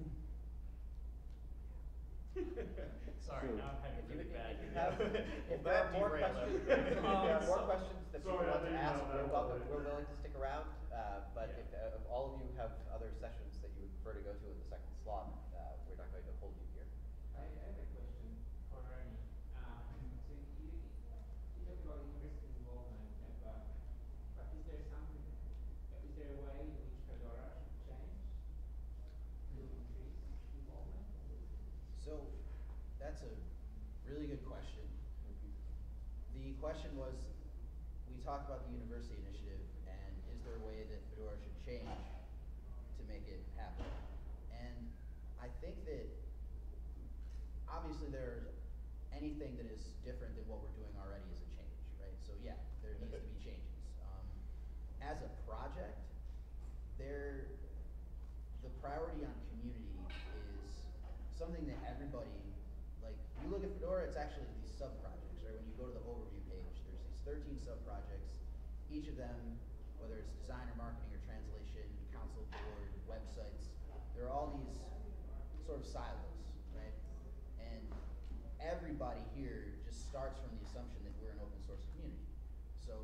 sorry, So- now I'm having If you, really if bad. you here. have, if there That are more derailed questions, us. if there are more Um, questions that people sorry, I want to didn't ask, know we're that welcome, already. we're willing to stick around. Uh, but Yeah. if, uh, if all of you have other sessions that you would prefer to go to in the second slot, uh, we're not going to hold you here. I, I have a question for Ernie. Um, so you, you talk about university involvement, and, uh, but is there something, is there a way in which Fedora should change to increase involvement? So that's a really good question. The question was, we talked about the university initiative, and is there a way that Fedora should change to make it happen? And I think that obviously there's anything that is different than what we're doing already is a change, right? So yeah, there needs to be changes. Um, as a project, there, the priority on community is something that everybody, like, you look at Fedora, it's actually these sub-projects, right? When you go to the overview page, there's these thirteen sub-projects. Each of them, whether it's design or marketing or translation, council board, websites, there are all these sort of silos, right? And everybody here just starts from the assumption that we're an open source community. So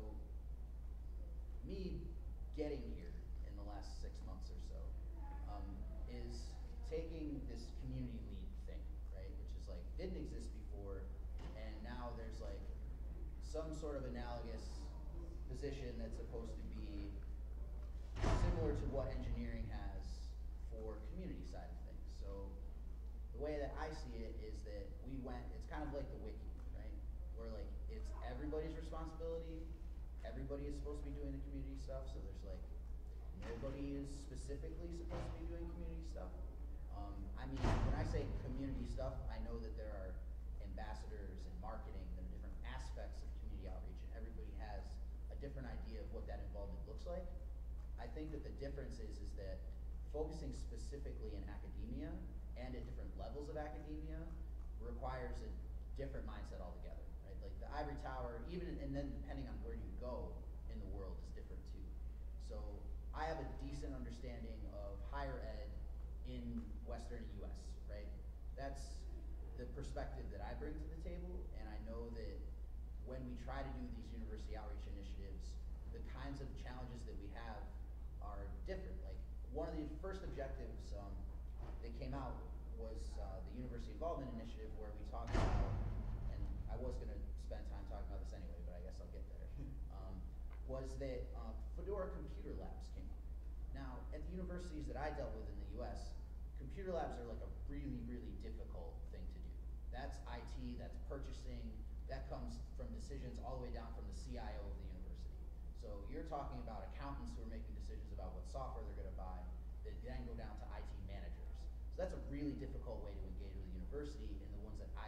me getting here in the last six months or so um, is taking this community lead thing, right? Which is like, didn't exist before, and now there's like some sort of analogous position that's supposed to be similar to what engineering has for community side of things. So the way that I see it is that we went, it's kind of like the wiki, right? Where like, it's everybody's responsibility, everybody is supposed to be doing the community stuff, so there's like, nobody is specifically supposed to be doing community stuff. Um, I mean, when I say community stuff, I know that there are ambassadors and marketing, there are different aspects of community outreach, and everybody has a different idea of what that involvement looks like. I think that the difference is, is that focusing specifically in academia and at different levels of academia requires a different mindset altogether, right? Like the ivory tower, even, and then depending on where you go in the world is different too. So I have a decent understanding of higher ed in Western U S, right? That's the perspective that I bring to the table, and I know that when we try to do these university outreach initiatives, the kinds of challenges that we have are different. Like, one of the first objectives um, that came out was uh, the University Involvement Initiative, where we talked about, and I was going to spend time talking about this anyway, but I guess I'll get there, um, was that uh, Fedora Computer Labs came up. Now, at the universities that I dealt with in the U S, computer labs are like a really, really difficult thing to do. That's I T, that's purchasing, that comes from decisions all the way down from the C I O of the university. So you're talking about accountants who are making decisions about what software they're gonna buy, that then go down to I T managers. So that's a really difficult way to engage with a university, and the ones that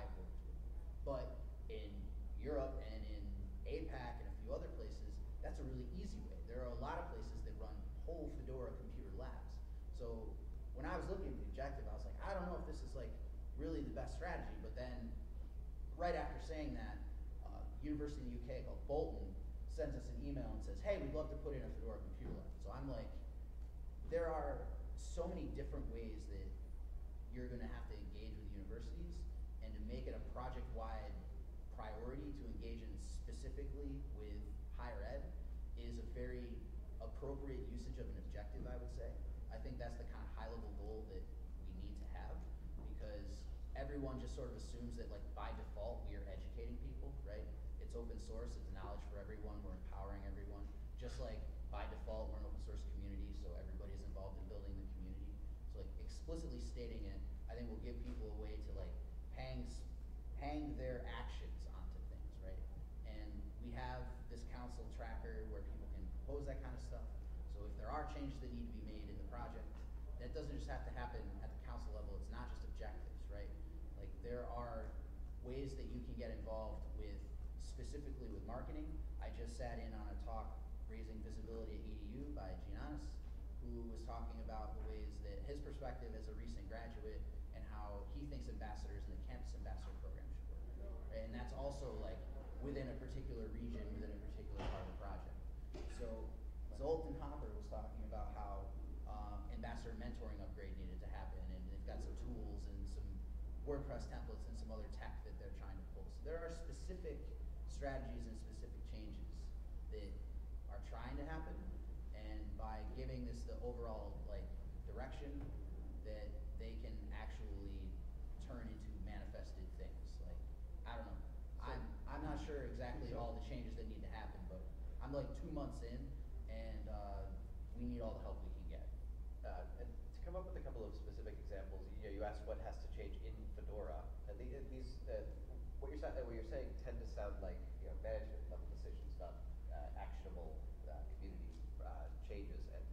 So when I was looking at the objective, I was like, I don't know if this is like really the best strategy. But then right after saying that, uh, university in the U K called Bolton sends us an email and says, hey, we'd love to put in a Fedora computer lab. So I'm like, there are so many different ways that you're going to have to engage with universities, and to make it a project-wide priority to engage in specifically with higher ed is a very appropriate usage of an objective, I would say. I think that's the kind of high-level goal that we need to have, because everyone just sort of assumes that, like, by default we are educating people, right? It's open source, it's knowledge for everyone, we're empowering everyone. Just like by default we're an open source community, so everybody's involved in building the community. So like explicitly stating it, I think will give people a way to like hang hang their actions onto things, right? And we have this council tracker where people can propose that kind of stuff. So if there are changes that need to be made in the project, that doesn't just have to happen at the council level. It's not just objectives, right? Like there are ways that you can get involved with, specifically with marketing. I just sat in on a talk, Raising Visibility at E D U by Giannis, who was talking about the ways that his perspective as a recent graduate and how he thinks ambassadors and the campus ambassador program should work. Right? And that's also like within a particular region, within a particular part of the project. So Zoltan Hopper was talking about how um, ambassador mentoring upgrade needed to happen, and they've got some tools and some WordPress templates and some other tech that they're trying to pull. So there are specific strategies and specific changes that are trying to happen, and by giving this the overall like direction, that they can actually turn into manifested things. Like I don't know, I'm I'm not sure exactly all the changes that need to happen, but I'm like two months in, and uh, we need all the help we can get. Uh, and to come up with a couple of specific examples, you know, you asked what has to change in Fedora, and the, these uh, what you're what you're saying tend to sound like you know management level decisions, not uh, actionable uh, community uh, changes. And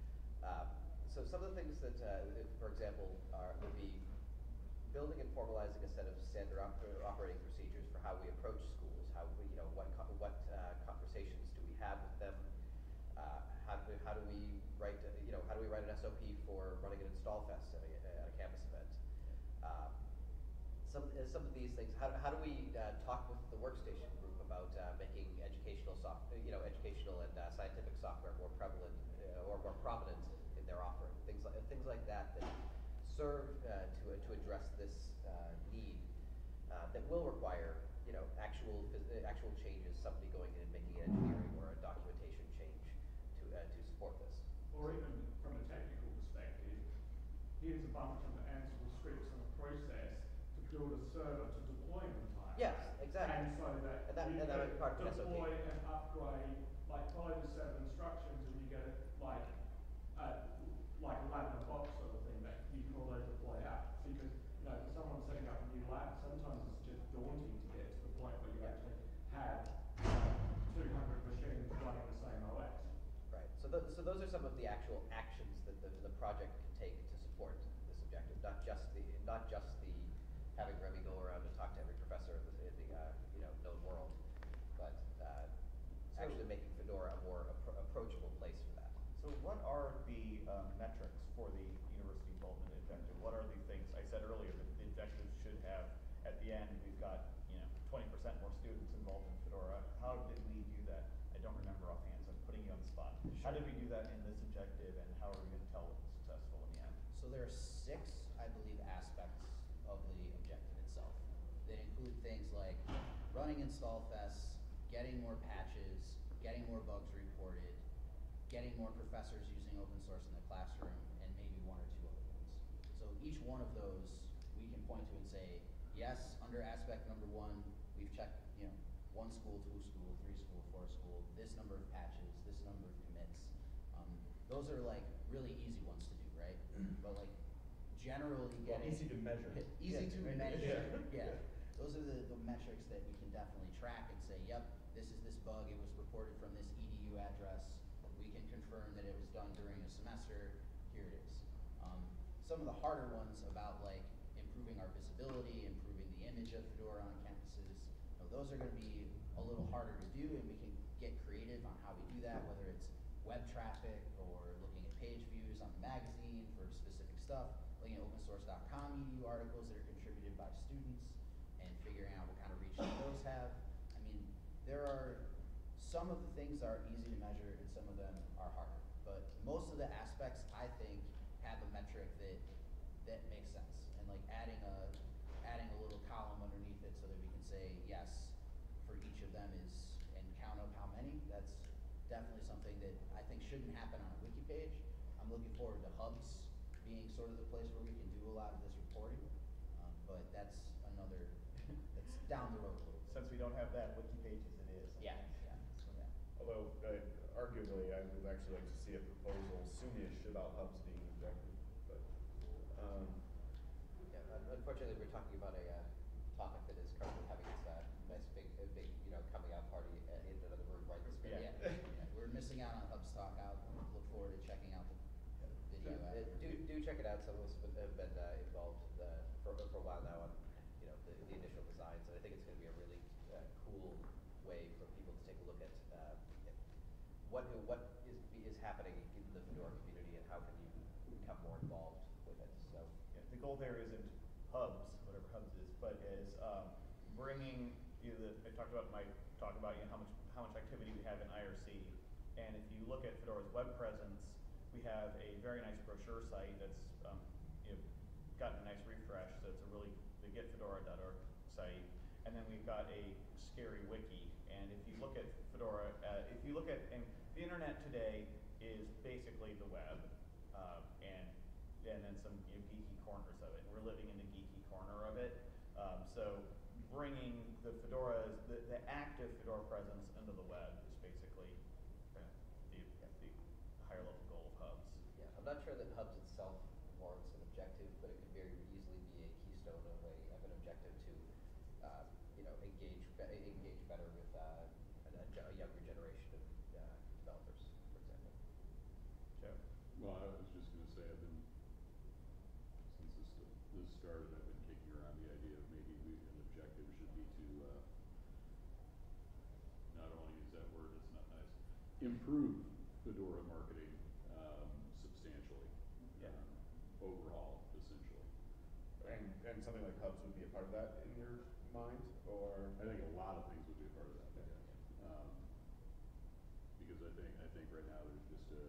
um, so some of the things that, uh, if, for example, are would be building and formalizing a set of standard op operating procedures for how we approach schools. How we, you know what co what uh, conversations do we have with them? Uh, how do how do we write uh, you know how do we write an S O P for running an install fest at a, at a campus event? Um, Some, uh, some of these things, how, how do we uh, talk with the workstation group about uh, making educational soft, you know, educational and uh, scientific software more prevalent uh, or more prominent in their offering? Things like things like that that serve uh, to uh, to address this uh, need uh, that will require, you know, actual uh, actual changes. Somebody going in and making an engineering or a documentation change to uh, to support this. Or even from a technical perspective, here's a bunch of Ansible scripts and a process build a server to deploy an entire Yes, app. exactly. And so that, And that, you and that would be part of an S O P. deploy and upgrade like five or seven instructions, and you get it like uh, like a lab in a box sort of thing that you can auto deploy out. Because you know, for someone setting up a new lab, sometimes it's just daunting to get to the point where you actually have two hundred machines running the same O S. Right. So, th so those are some of the actual actions that the, the project can take to support this objective, not just the not just the having Remy go around and talk to every professor in the, in the uh, you know known world, but uh, So- actually making Fedora a more appro approachable place for that. So what are the um, metrics for the university involvement objective? What are the things, I said earlier that the objectives should have, at the end, we've got, you know, twenty percent more students involved in Fedora. How did we do that? I don't remember offhand, so I'm putting you on the spot. How did we do that in this objective, and how are we going to tell it was successful in the end? So there are six, I believe, aspects of the objective itself. That include things like running install fests, getting more patches, getting more bugs reported, getting more professors using open source in the classroom, and maybe one or two other ones. So each one of those we can point to and say, yes, under aspect number one, we've checked, you know, one school, two school, three school, four school, this number of patches, this number of commits. Um, those are like really easy ones to do, right? But like generally Well, getting easy to measure. easy to Yeah. measure. Yeah. Yeah. Those are the, the metrics that we can definitely track and say, yep, this is this bug, it was reported from this E D U address, we can confirm that it was done during a semester, here it is. Um, some of the harder ones about like improving our visibility, improving the image of Fedora on campuses, you know, those are going to be a little harder to do, and we can get creative on how we do that, whether it's web traffic or looking at page views on the magazine for stuff, looking at open source dot com E D U articles that are contributed by students, and figuring out what kind of reach those have. I mean, there are some of the things that are easy to measure and some of them are harder. But most of the aspects, I think, have a metric that that makes sense. And like adding a adding a little column underneath it so that we can say yes for each of them is and count up how many, that's definitely something that I think shouldn't happen on a wiki page. I'm looking forward to hubs being sort of the place where we can do a lot of this reporting. Um, but that's another that's down the road a little bit. Since we don't have that wiki page as it is. Yeah, yeah. yeah. Although, uh, arguably, I would actually like to see a proposal soonish about hubs being objective, but, um. Yeah, un- unfortunately, we're talking about a, uh, topic that is currently having its, uh, nice big, uh, big, you know, coming out party uh, in another room right this minute. Yeah. yeah. We're missing out on Hubs Talk out. Look forward to checking out the video. Uh, afterwards. do, do check it out, some of us have been, have been uh, involved, uh, for, for a while now on, you know, the, the initial designs, and I think it's gonna be a really, uh, cool way for people to take a look at, uh, what, what is, is happening in the Fedora community and how can you become more involved with it, so. Yeah, the goal there isn't hubs, whatever hubs is, but is um, bringing, you know, the, I talked about my talk about you know, how much how much activity we have in I R C, and if you look at Fedora's web presence, we have a very nice brochure site that's um, you know, gotten a nice refresh. So it's a really the get fedora dot org site, and then we've got a scary wiki. And if you look at Fedora, uh, if you look at and the internet today is basically the web, uh, and and then some you know, geeky corners of it. We're living in the geeky corner of it. Um, so bringing the Fedora's, the, the active Fedora presence into the web is basically uh, the, the higher level goal of hubs. Yeah, I'm not sure that Hubs itself warrants an objective, but it could very easily be a keystone of a, of an objective to, uh, you know, engage, be- engage better with, uh, a, a ge- a younger generation of, uh, developers, for example. Joe? Well, I was just gonna say, I've been, since this, this started, I've been kicking around the idea of maybe we, an objective should be to, uh, not only use that word, it's not nice, improve Fedora marketing, um, substantially. Yeah. um, Overall, essentially. And, and something like hubs would be a part of that in your mind, or? I think a lot of things would be a part of that, yes. Um, because I think, I think right now there's just a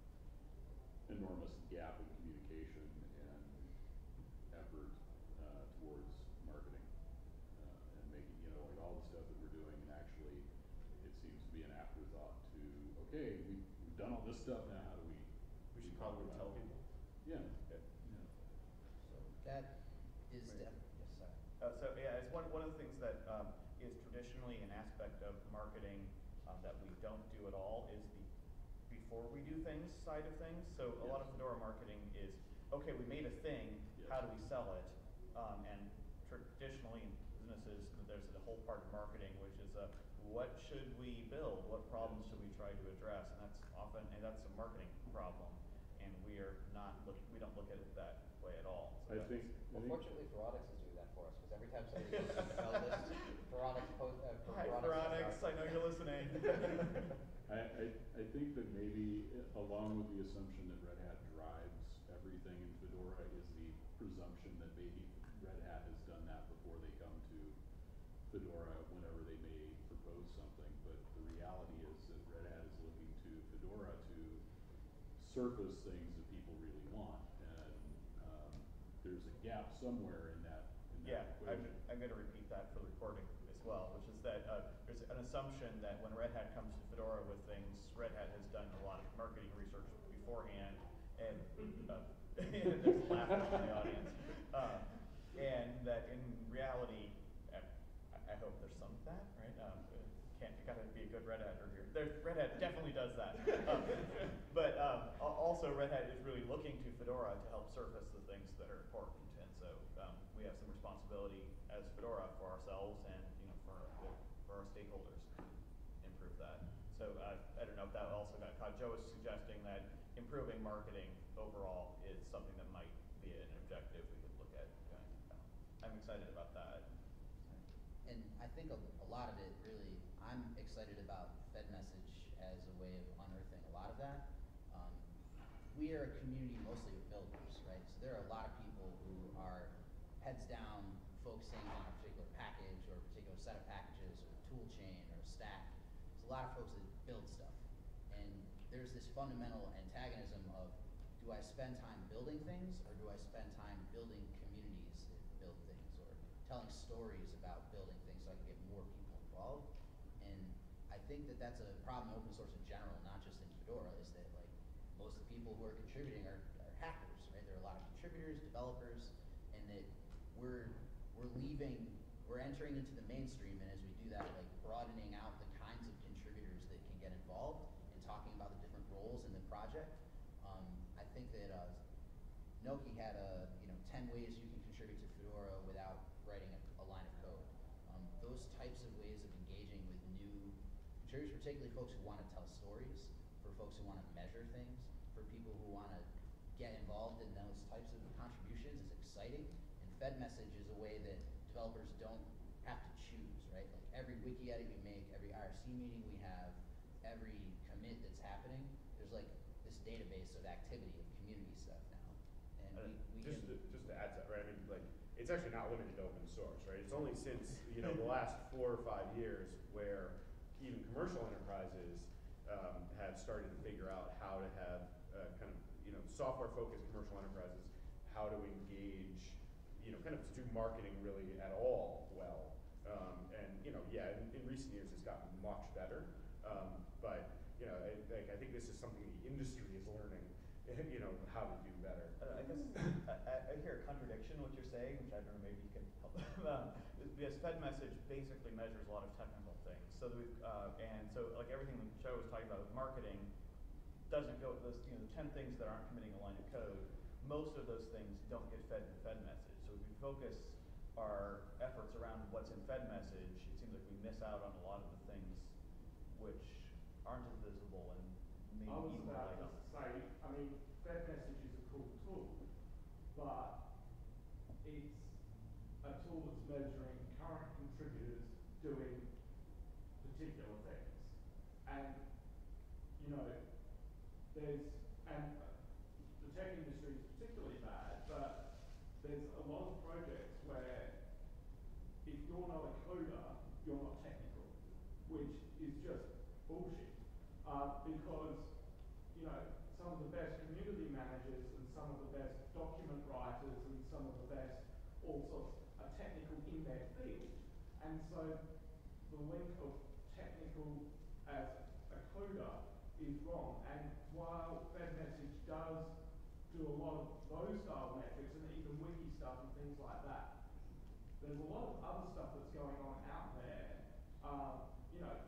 enormous gap in communication and effort, uh, towards marketing. Uh, and making, you know, like all the stuff that we're doing, and actually, it seems to be an afterthought to, okay, we've, we've done all this stuff, now how do we? We should talk probably about tell it? people. Yeah. Yeah. Yeah. So that is Right. def- yes, sir. Uh, so yeah, it's one, one of the things that um, is traditionally an aspect of marketing um, that we don't do at all is the before we do things side of things. So a lot of Fedora marketing is, okay, we made a thing, Yes. how do we sell it? Um, and traditionally in businesses, there's a whole part of marketing which is uh, what should we build? What problems should we try to address? And that's often, and that's a marketing problem. And we are not, look, we don't look at it that way at all. So I that's- think, I Well, think. fortunately, Veronix is doing that for us, because every time somebody goes to the email list, Veronix post, uh, for Hi, Veronix. Veronix, I know you're listening. I, I, I think that maybe, uh, along with the assumption that Red Hat drives everything in Fedora, is the presumption that maybe Red Hat has done that before they come to Fedora whenever they may propose something. But the reality is that Red Hat is looking to Fedora to surface things that people really want. And um, there's a gap somewhere in that, in Yeah, that I'm, equation. I'm going to repeat that for the recording as well, which is that uh, there's an assumption that when Red Hat comes to Fedora with things, Red Hat has done a lot of marketing research beforehand, and, uh, and there's laughter from the audience, uh, and that in reality, uh, I, I hope there's some of that, right? Um, can't you gotta be a good Red Hatter here? There's, Red Hat definitely does that, um, but um, al- also Red Hat is really looking to Fedora to help surface the things that are important, and so um, we have some responsibility as Fedora for ourselves and you know for for our stakeholders to improve that. So uh, I don't know if that also got caught. Joe was suggesting that improving marketing overall is something that might be an objective we could look at going. I'm excited about that. And I think a, a lot of it really, I'm excited about FedMessage as a way of unearthing a lot of that. Um, we are a community mostly of builders, right? So there are a lot of people who are heads down focusing on a particular package or a particular set of packages or a tool chain or a stack. There's a lot of folks that build stuff. And there's this fundamental antagonism of, do I spend time building things or do I spend time building communities that build things or telling stories about building things so I can get more people involved? And I think that that's a problem in open source in general, not just in Fedora, is that like most of the people who are contributing are, are hackers, right? There are a lot of contributors, developers, and that we're we're leaving, we're entering into the mainstream, and as we do that, like broadening out the kinds of contributors that can get involved and talking about the different roles in the project. Um, I think that uh, Noki had a, you know, ten ways you can contribute to Fedora without writing a, a line of code. Um, those types of ways of engaging with new contributors, particularly folks who want to tell stories, for folks who want to measure things, for people who want to get involved in those types of contributions is exciting. And FedMessage is a way that developers don't have to choose, right? Like every wiki edit we make, every I R C meeting we have, every commit that's happening, there's like this database of activity and community stuff now. And Uh, we, we just can, to, just to add to that, right? I mean, like, it's actually not limited to open source, right? It's only since, you know, the last four or five years where even commercial enterprises um, have started to figure out how to have uh, kind of, you know, software-focused commercial enterprises, how to engage, you know, kind of to do marketing really at all well. Um, and, you know, yeah, in, in recent years it's gotten much better. Um, but, you know, I, like, I think this is something the industry is learning, you know, how to do better. Uh, I guess I, I hear a contradiction in what you're saying, which I don't know, maybe you can help. um, because FedMessage basically measures a lot of technical things. So that we've, uh, and so like everything that Joe was talking about with marketing doesn't go, those, you know, the ten things that aren't committing a line of code, most of those things don't get fed to FedMessage. So if we focus our efforts around what's in FedMessage, it seems like we miss out on a lot of the things which aren't as visible and maybe I was even about light to on. say, I mean, FedMessage is a cool tool, but it's a tool that's measuring current contributors doing particular things. And, you know, there's, and the tech industry is particularly bad, but there's a lot of projects where if you're not a coder, you're not technical, which is just bullshit. Uh, because, you know, some of the best community managers and some of the best document writers and some of the best all sorts are technical in their field. And so the link of technical as a coder is wrong. And while FedMessage does do a lot of those style metrics and even wiki stuff and things like that, there's a lot of other stuff that's going on out there, uh, you know,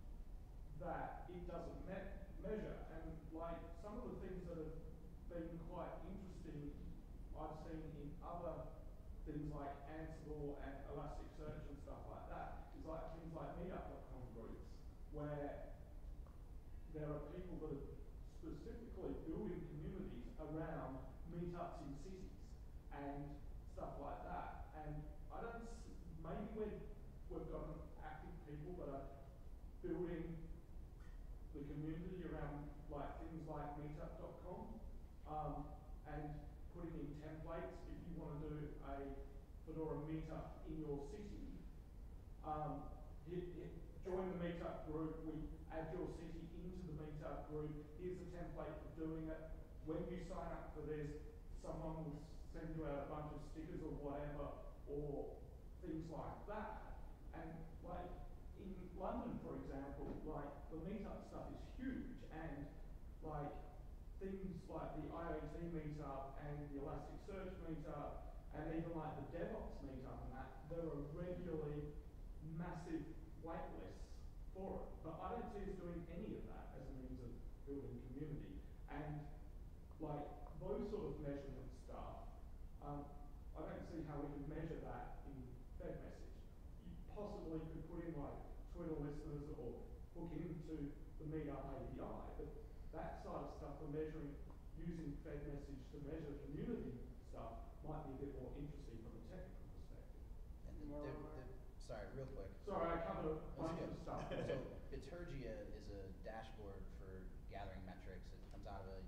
that it doesn't me measure. And like some of the things that have been quite interesting I've seen in other things like Ansible and Elasticsearch and stuff like that is like things like meetup dot com groups where there are people that are specifically building communities around meetups in cities and stuff like that. And I don't, s maybe we're, we've got active people that are building the community around like things like meetup dot com um, and putting in templates if you want to do a Fedora meetup in your city. Um, hit, hit, join the meetup group, we add your city into the meetup group, here's a template for doing it. When you sign up for this, someone will send you out a bunch of stickers or whatever, or things like that. And like in London, for example, like the meetup stuff is huge, and like things like the I O T meetup and the Elasticsearch meetup, and even like the DevOps meetup and that, there are regularly massive wait lists for it. But I don't see us doing any of that as a means of building community. And like those sort of measurement stuff, um, I don't see how we can measure that in FedMessage. You possibly could put in like Twitter listeners or hook into the Meetup A P I, but that side of stuff for measuring, using FedMessage to measure community stuff might be a bit more interesting from a technical perspective. and the, the, the, sorry, real quick. Sorry, I covered a bunch of stuff. So Bitergia is a dashboard for gathering metrics. It comes out of a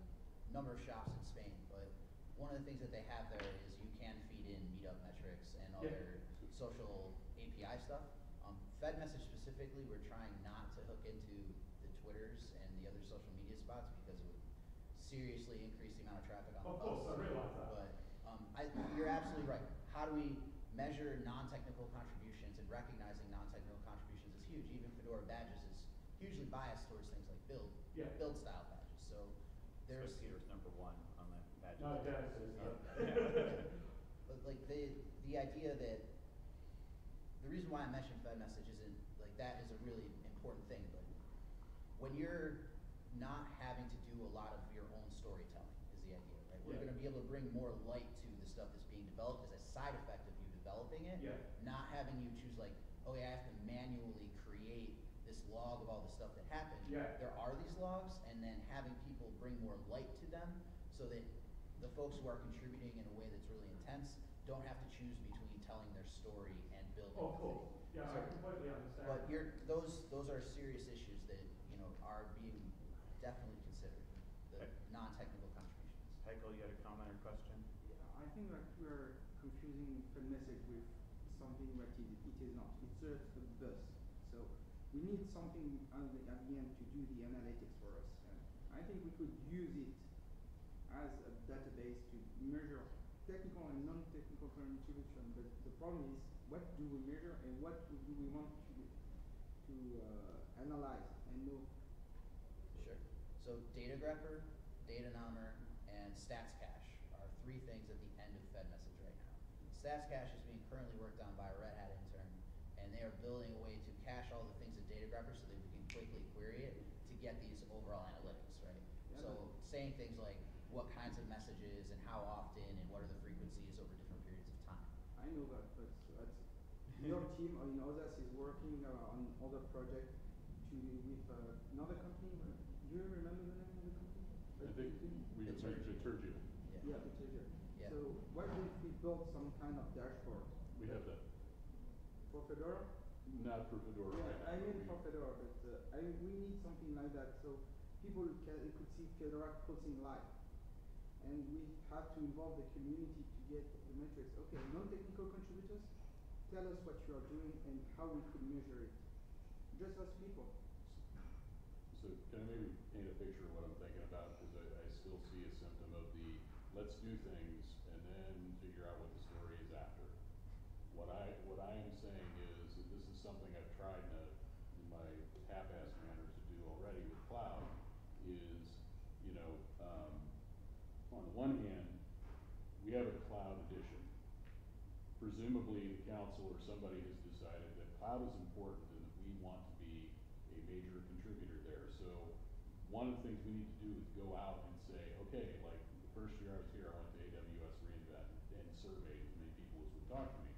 number of shops in Spain, but one of the things that they have there is you can feed in meetup metrics and Yeah. other social A P I stuff. Um, FedMessage specifically, we're trying not to hook into the Twitters and the other social media spots because it would seriously increase the amount of traffic on the Of bus. course, I realize that. But um, I, you're absolutely right. How do we measure non-technical contributions, and recognizing non-technical contributions is huge. Even Fedora badges is hugely biased towards things like build, Yeah. build style badges. So there's So Peter's number one on that badge. No, Dennis is. yeah. But like the the idea that the reason why I mentioned FedMessage isn't like that is a really important thing, but when you're not having to do a lot of your own storytelling is the idea, right? We're Yeah. gonna be able to bring more light to the stuff that's being developed as a side effect of you developing it. Yeah. Not having you choose like, okay, I have to manually create this log of all the stuff that happened. Yeah. There are these logs, and then having people bring more light to them so that the folks who are contributing in a way that's really intense don't have to choose between telling their story and building Of the course. thing. Yeah, So- I completely understand. But you're, those, those are serious issues that, you know, are being definitely considered, the Okay. non-technical contributions. Heiko, you had a comment or question? Yeah, I think that we're confusing the message with something that it, it is not. It's just a bus. So we need something at the, at the end to do the analytics for us. And I think we could use it as a database to measure technical and non-technical contribution. But the problem is, what do we measure and what do we want to to uh, analyze and know? Sure. So data grepper, data nomer, and stats cache are three things at the end of FedMessage right now. Stats cache is being currently worked on by a Red Hat intern, and they are building a way to cache all the things in data grepper so that we can quickly query it to get these overall analytics, right? Yeah, So but- saying things like what kinds of messages and how often and what are the frequencies over different periods of time. I know that, but that's your team or in others is working uh, on other project to with uh, another company. uh, Do you remember the name of the company? I think we have Detergent. detergent. Yeah. Yeah, the treasure. Yeah. So why don't we build some kind of dashboard We have that, for Fedora? not for Fedora right Yeah, now. I mean but for we- Fedora, but uh, I we need something like that so people can could see Fedora putting live, and we have to involve the community to get the metrics. Okay, non-technical contributors, tell us what you are doing and how we could measure it. Just as people. So can I maybe paint a picture of what I'm thinking about, because I, I still see a symptom of the, let's do things and then figure out what the story is after. What I, what I am saying is, that this is something I've tried in, a, in my half-ass manner to do already with cloud, is, you know, um, on the one hand, we have a cloud edition. Presumably the council or somebody has decided that cloud is important and that we want to be a major contributor there. So one of the things we need to do is go out and say, okay, like the first year I was here, I went to A W S reInvent and surveyed as many people as would talk to me.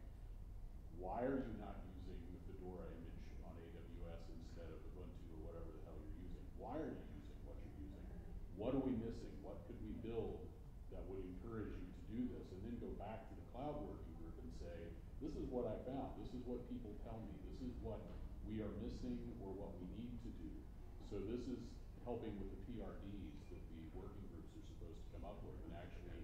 Why are you not using the Fedora image on A W S instead of Ubuntu or whatever the hell you're using? Why are you using what you're using? What are we missing? What could we build that would encourage you to do this? And then go back to the cloud working group and say, this is what I found. This is what people tell me. This is what we are missing or what we need to do. So this is helping with the P R Ds that the working groups are supposed to come up with, and actually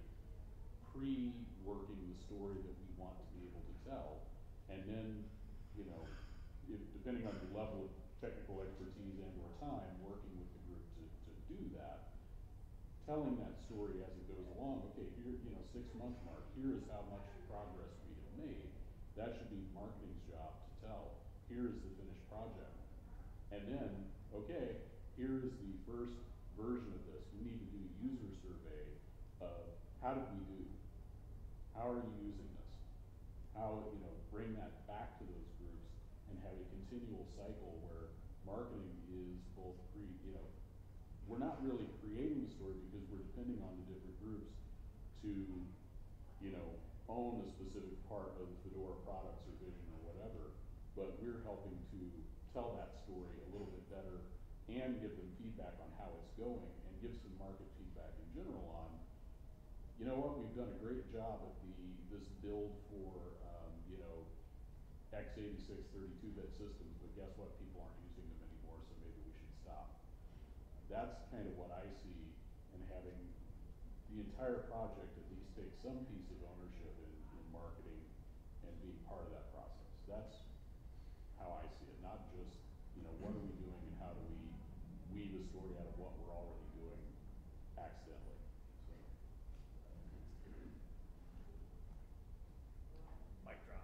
pre-working the story that we want to be able to tell. And then, you know, if, depending on your level of technical expertise and or time, working with the group to, to do that, telling that story as it goes along. Okay, here, you know, six month mark, here is how much progress we have made. That should be marketing's job to tell. Here is the finished project. And then, okay, here is the first version of this. We need to do a user survey of how did we do? How are you using this? How, you know, bring that back to those groups and have a continual cycle where marketing is both pre, you know, we're not really creating the story because we're depending on the different groups to, you know, own a specific part of the Fedora products or vision or whatever, but we're helping to tell that story a little bit better and give them feedback on how it's going and give some market feedback in general on, you know what, we've done a great job at the, this build for, um, you know, x eighty-six thirty-two bit systems, but guess what, people aren't using them anymore, so maybe we should stop. That's kind of what I see in having the entire project at least takes some piece of ownership in, in marketing and being part of that process. That's how I see it, not just, you know, what are we doing and how do we weave a story out of what we're already doing accidentally. So. Mic drop.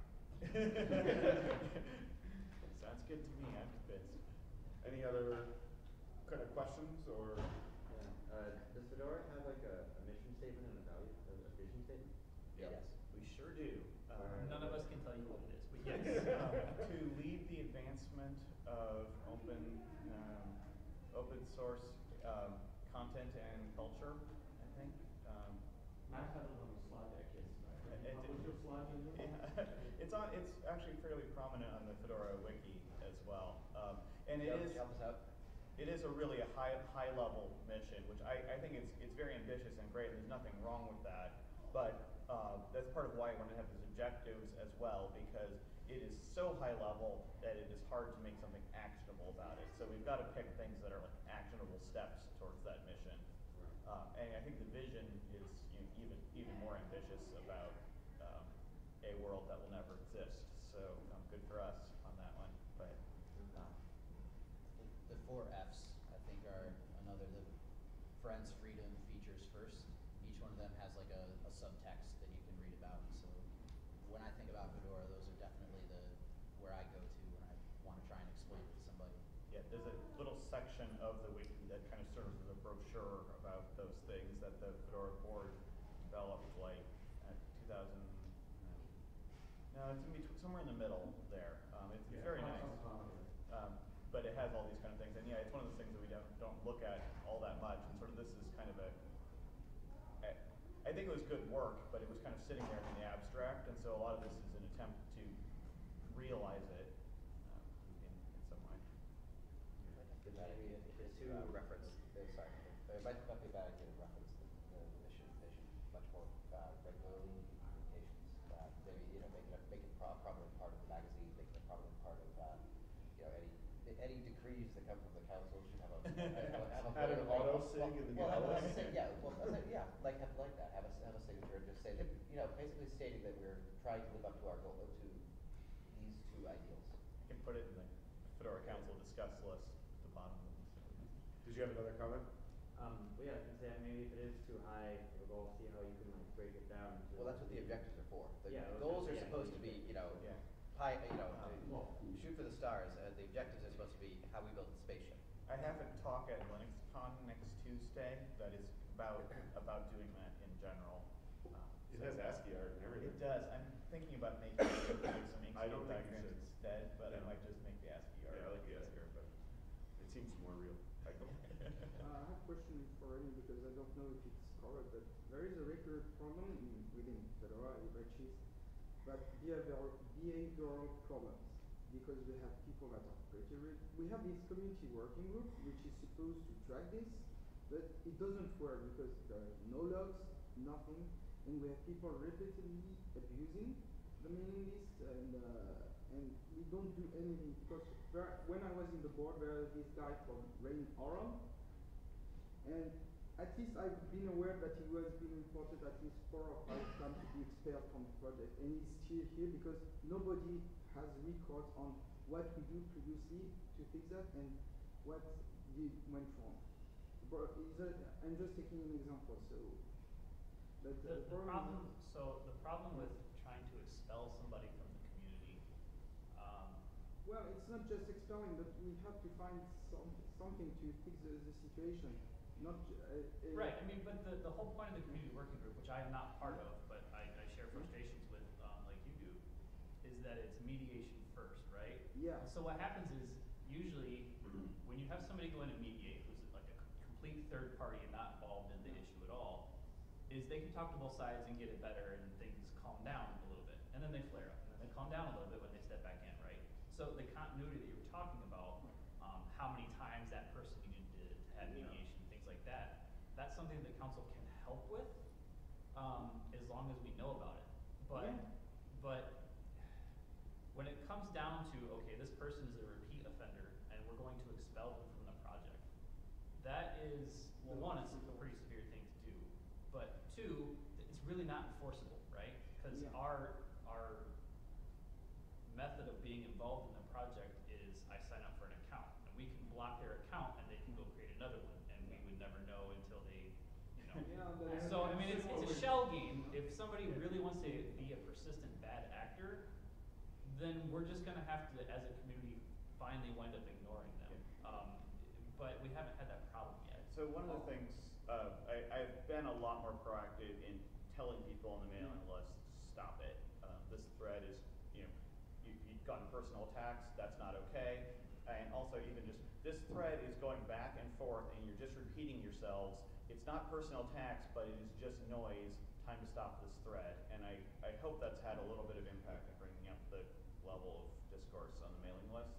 Sounds good to me, I'm convinced. Any other kind of questions or? Yeah. Uh, does Fedora have like a, a mission statement and a value, a, a vision statement? Yep. Yes. We sure do. Um, None of us can tell you what it is, but yes. um, to lead the advancement of open, um, open source um, content and culture, I think. Um, Matt had it on the slide deck yesterday. It- Can you it- publish your slides in there? yeah, it's on. It's actually fairly prominent on the Fedora wiki as well, um, and it Yep, is. help us out. It is a really a high high level mission, which I, I think it's it's very ambitious and great. And there's nothing wrong with that, but uh, that's part of why I want to have these objectives as well, because it is so high level that it is hard to make something actionable about it. So we've got to pick things that are like actionable steps towards that mission. Um, and I think the vision is you know, even even more ambitious about um, a world that will never exist. So um, good for us on that one, but. Um, The four F's, I think, are another, the friends, freedom, features first. Each one of them has like a, a subtext that you can read about. So when I think about Fedora, those are definitely the where I go to when I want to try and explain it to somebody. Yeah, there's a little section of the wiki that kind of serves as a brochure about those things that the Fedora board developed like uh, two thousand. No, it's in between, somewhere in the middle there. Um, it's, it's Yeah, very quite nice. some time ago. Um, but it has all these kind of things, and yeah, it's one of those things that we don't don't look at all that much. And sort of this is kind of a. I, I think it was good work, but it was kind of sitting there in the abstract, and so a lot of this is an attempt to realize it um, in, in some way. It might be Maybe to to- uh, reference, uh, sorry, it might not be a bad idea to reference the, the mission vision much more uh, regularly in communications. Uh, maybe, you know, make it, a- make it pro- prominent part of the magazine, make it a prominent part of, uh, you know, any, any decrees that come from the council should have a, have a, have a. Add an well, auto sig in the well, have a- gallery. have a sig- yeah, well, I think, yeah, like, have, like that, have a, have a signature and just say that, you know, basically stating that we're trying to live up to our goal, to these two ideals. I can put it in the Fedora Council discuss list at the bottom of this. Did you have another comment? Um, well, yeah, I was gonna say maybe if it is too high of a goal, see how you can like break it down. Into Well, that's what the objectives are for. The Yeah, the okay, goals are yeah, supposed to yeah. be, you know, Yeah. high, you know, Um, uh, well- shoot for the stars. Uh, the objectives are supposed to be how we build the spaceship. I have a talk at LinuxCon next Tuesday that is about about doing that in general. Um, It so- has ASCII art and everything. It does. I'm thinking about making some Inkscape I don't think you diagrams should. instead, but I No. might just make the ASCII art. Yeah, I like the ASCII art, but it seems more real. Michael? Uh, I have a question for Amy because I don't know if it's covered, but there is a recurrent problem in, within Fedora, which is that behavioral, behavioral problems. Because we have people that are pretty, re- we have this community working group which is supposed to track this, but it doesn't work because there are no logs, nothing, and we have people repeatedly abusing the mailing list, and uh, and we don't do anything because there, when I was in the board, there was this guy called Rain Oral, and at least I've been aware that he was being reported at least four or five times to be expelled from the project, and he's still here because nobody has records on what we do previously to fix that and what did went wrong. But is that, I'm just taking an example, so. But The, the problem problem, is- so the problem with trying to expel somebody from the community, um, Well, it's not just expelling, but we have to find some, something to fix the, the situation. Not ju- uh, uh, right, I mean, but the, the whole point of the community working group, which I am not part of, but I, I share frustrations with, um, like you do, is that it's mediation first, right? Yeah. And so what happens is, usually, when you have somebody go in and mediate, who's like a c- complete third party and not involved in the issue at all, is they can talk to both sides and get it better and things calm down a little bit. And then they flare up, and then they calm down a little bit when they step back in, right? So the continuity that you were talking about, um, how many times that person needed to, to have Yeah. mediation, things like that, that's something that council can help with, um, as long as we know about it. But, Yeah. but when it comes down to, okay, this person is a repeat offender and we're going to expel them from the project, that is, well, one, it's a pretty severe thing to do, but two, it's really not enforceable, right? Because Yeah. our our method of being involved in the project is I sign up for an account, and we can block their account, and they can go create another one, and we would never know until they, you know. Yeah, that's- So I mean, it's it's a shell game. If somebody really wants to be a persistent bad actor, then we're just gonna have to, as a community, finally wind up ignoring them. Um, but we haven't had that problem yet. So one of the things, uh, I, I've been a lot more proactive in telling people on the mailing list, stop it. Um, this thread is, you know, you, you've gotten personal attacks, that's not okay. And also even just, this thread is going back and forth and you're just repeating yourselves. It's not personal attacks, but it is just noise, time to stop this thread. And I, I hope that's had a little bit of impact in bringing up the level of discourse on the mailing lists.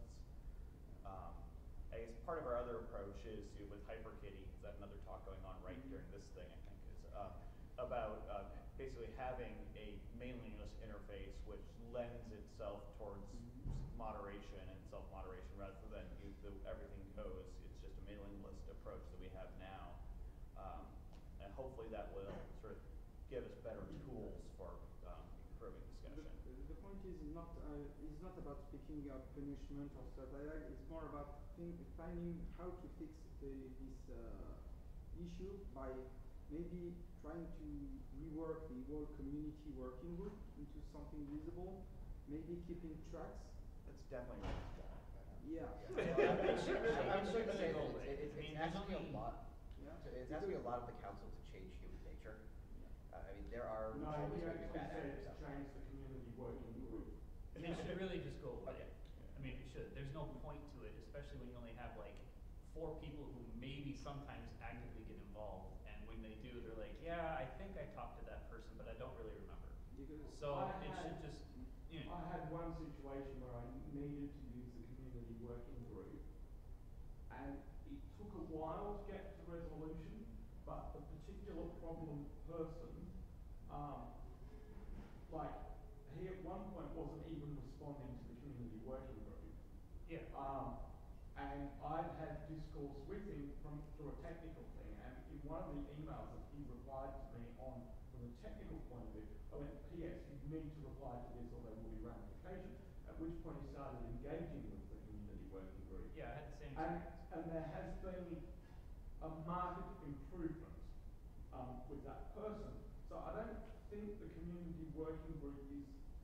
Um, I guess part of our other approach is to, with HyperKitty, is that another talk going on right during this thing, I think, is uh, about uh, basically having a mailing list interface which lends itself towards moderation and self-moderation rather than you, the, everything goes. It's just a mailing list approach that we have now. Um, and hopefully that will sort of give us better tools for um, improving discussion. The, the point is not uh, is not about picking up punishment or stuff like that. It's more about think, finding how to fix the, this uh, issue by maybe trying to rework the whole community working group into something visible. Maybe keeping tracks. That's definitely what it's done. Yeah. Yeah. It should really- I it was should going to say really go that away. it's, it's, I mean, it's there's asking only- a lot. Yeah. To, it's asking a lot of the council to change human nature. Uh, I mean, there are No, always you going to be bad actually actors said out there. change the community working group. It should really just go away. Okay. I mean, it should. There's no point to it, especially when you only have like four people who maybe sometimes actively get involved, and when they do, they're like, yeah, I think I talked to that person, but I don't really remember. Because So I it had- should just, you know. I had one situation where I needed to use the community working group, and it took a while to get to resolution, but the particular problem person, um, like, he at one point wasn't even responding to the community working group. Yeah. Um, and I'd had discourse with him from through a technical thing, and in one of the emails that he replied to me on from a technical point of view, I went, P S you need to reply to this or there will be ramifications, at which point he started engaging with the community working group. Yeah, I had the same And, experience. and there has been a marked improvement um, with that person. So I don't think the community working group is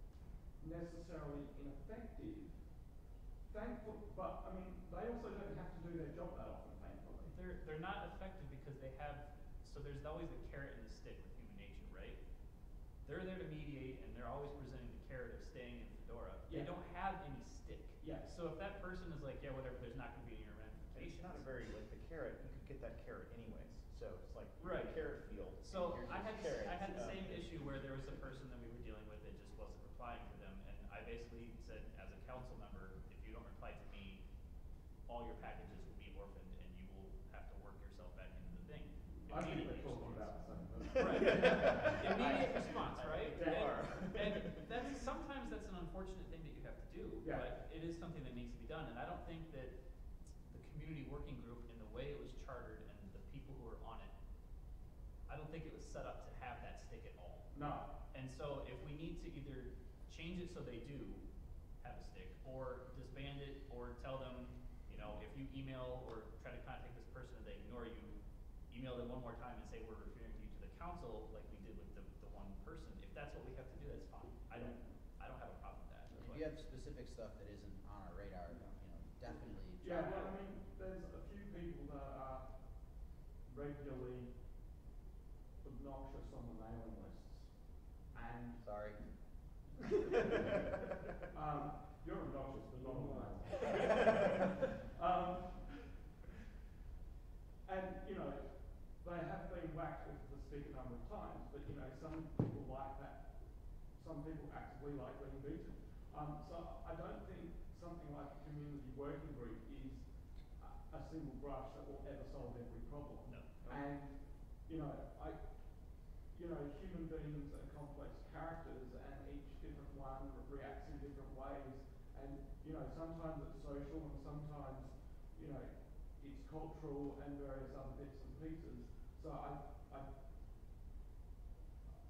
necessarily ineffective. Thankful, but I mean, they also don't have to do their job that often, thankfully. They're they're not effective because they have, so there's always a carrot and a stick with human nature, right? They're there to mediate and they're always presenting the carrot of staying in Fedora. They Yeah. don't have any stick. Yeah. So if that person is like, yeah, whatever, there's not gonna be any ramifications. It's not a very, like the carrot, you could get that carrot anyways. So it's like you're Right. in a carrot field. So and here's I your had carrots. I had the Um, same issue where there was a person that we were dealing with that just wasn't replying to them, and I basically said, as a council member, if you don't reply to me, all your packages will be orphaned, and you will have to work yourself back into the thing. I think Immediate we're talking response. about the same thing. Right. Immediate response, right? They and, are. and that's sometimes that's an unfortunate thing that you have to do, Yeah. but it is something that needs to be done, and I don't think that the community working group, in the way it was chartered and the people who were on it, I don't think it was set up to have that stick at all. No. And so if we need to either change it so they do have a stick, or disband it, or tell them, you know, if you email or try to contact this person and they ignore you, email them one more time and say we're referring you to the council, like we did with the, the one person. If that's what we have to do, that's fine. I don't, I don't have a problem with that. If But- you have specific stuff that isn't on our radar, you know, definitely. Yeah, try well, I to- mean, there's a few people that are regularly obnoxious on the mailing lists, and Sorry. um, you're obnoxious, but not on the mailing list. um, and you know, they have been whacked with the stick a number of times, but you know, some people like that. Some people actively like being beaten. Um, so I don't think something like a community working group is a, a single brush that will ever solve every problem. No. And, you know, I, you know, human beings are complex characters and each different one reacts in different ways. And, you know, sometimes it's social and sometimes, you know, it's cultural and various other bits and pieces. So I, I,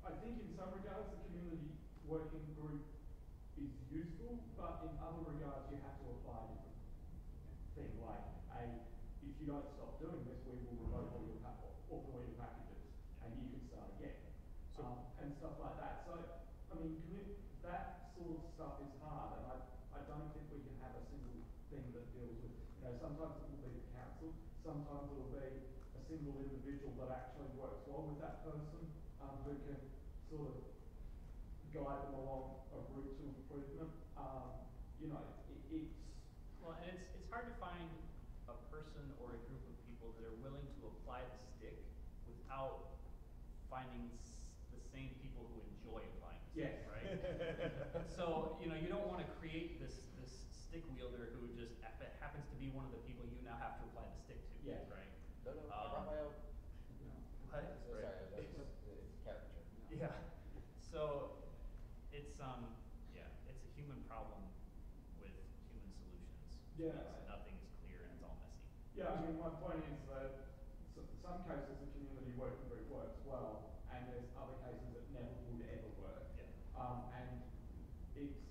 I think in some regards the community working group is useful, but in other regards you have to apply different things. Like, a, if you don't stop doing this, we will revoke all your, pa- all your packages, and you can start again, So- um, and stuff like that. So, I mean, commu- that sort of stuff is hard, and I, I don't think we can have a single thing that deals with, you know, sometimes it will be the council, sometimes it will be a single individual that actually works well with that person, um, who can sort of guide them along a route to improvement. Um, you know, it, it's, Well, and it's, it's hard to find a person or a group of people that are willing to apply the stick without finding s- the same people who enjoy applying the stick, Yes. right? So, you know, you don't want to create this, this stick wielder who just hap- happens to be one of the people you now have to apply the stick to, Yeah. right? No, no, I Um, brought my own. What? So Right. sorry, that was, it's caricature. Yeah. So it's um yeah, it's a human problem with human solutions. Yeah. Because nothing is clear and it's all messy. yeah, I mean, my point is that s- some cases the community working group works well, and there's other cases that never would ever work. Yeah. Um, and it's,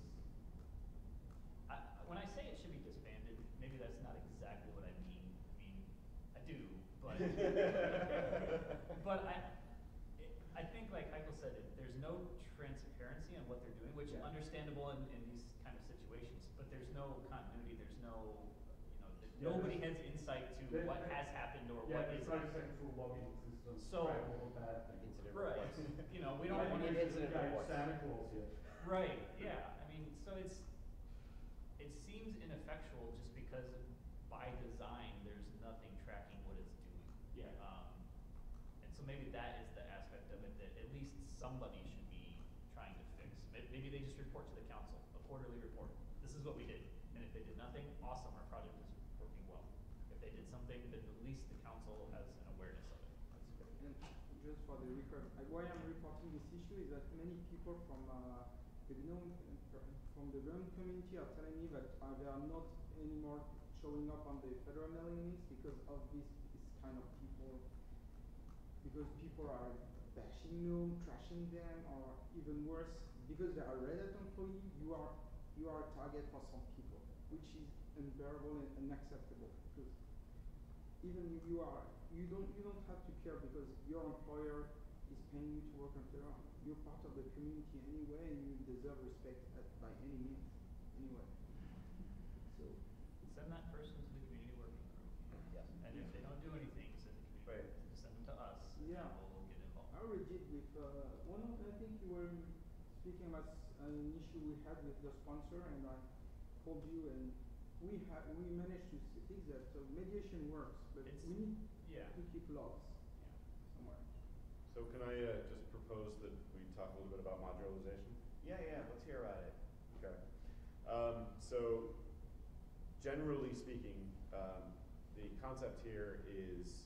I, when I say it should be disbanded, maybe that's not exactly what I mean. I mean, I do, but but I I think like Michael said, it, there's no transparency on what they're doing, which is Yeah. understandable in, in these kind of situations. But there's no continuity. There's no, you know, th- Yeah, nobody there's- has insight to there- what there- has happened or yeah, what there's is no happening. central logging system So- for all the bad things. Incident Right. reports. You know, we don't Maybe want we need to. should incident engage reports. Santa Claus here. Right, yeah, I mean, so it's, it seems ineffectual just because by design, there's nothing tracking what it's doing. Yeah. Um, and so maybe that is the aspect of it that at least somebody should be trying to fix. May- Maybe they just report to the council, a quarterly report, this is what we did, and if they did nothing, awesome, our project is working well. If they did something, then at least the council has an awareness of it, that's great. And just for the record, uh, why I'm reporting this issue is that many people from uh, the GNOME, uh, from the GNOME community are telling me that uh, they are not anymore showing up on the Fedora mailing list because of this, this kind of people, because people are bashing GNOME, trashing them, or even worse, because they are Red Hat employee, you are you are a target for some people, which is unbearable and unacceptable. Because even if you are, you don't you don't have to care because your employer is paying you to work on Fedora. You're part of the community anyway, and you deserve respect at, by any means, anyway. So. Send that person to the community working group. Yes. And if they don't do anything, send the community, Right. working group, send them to us, and Yeah. we'll get involved. I already did with uh, one of I think you were speaking about s- an issue we had with the sponsor, and I told you, and we had we managed to s- fix that. So mediation works, but It's- we need yeah. to keep logs somewhere. So can I uh, just propose that we talk a little bit about modularization? Yeah, yeah, let's hear about it. Okay. Um, so generally speaking, um, the concept here is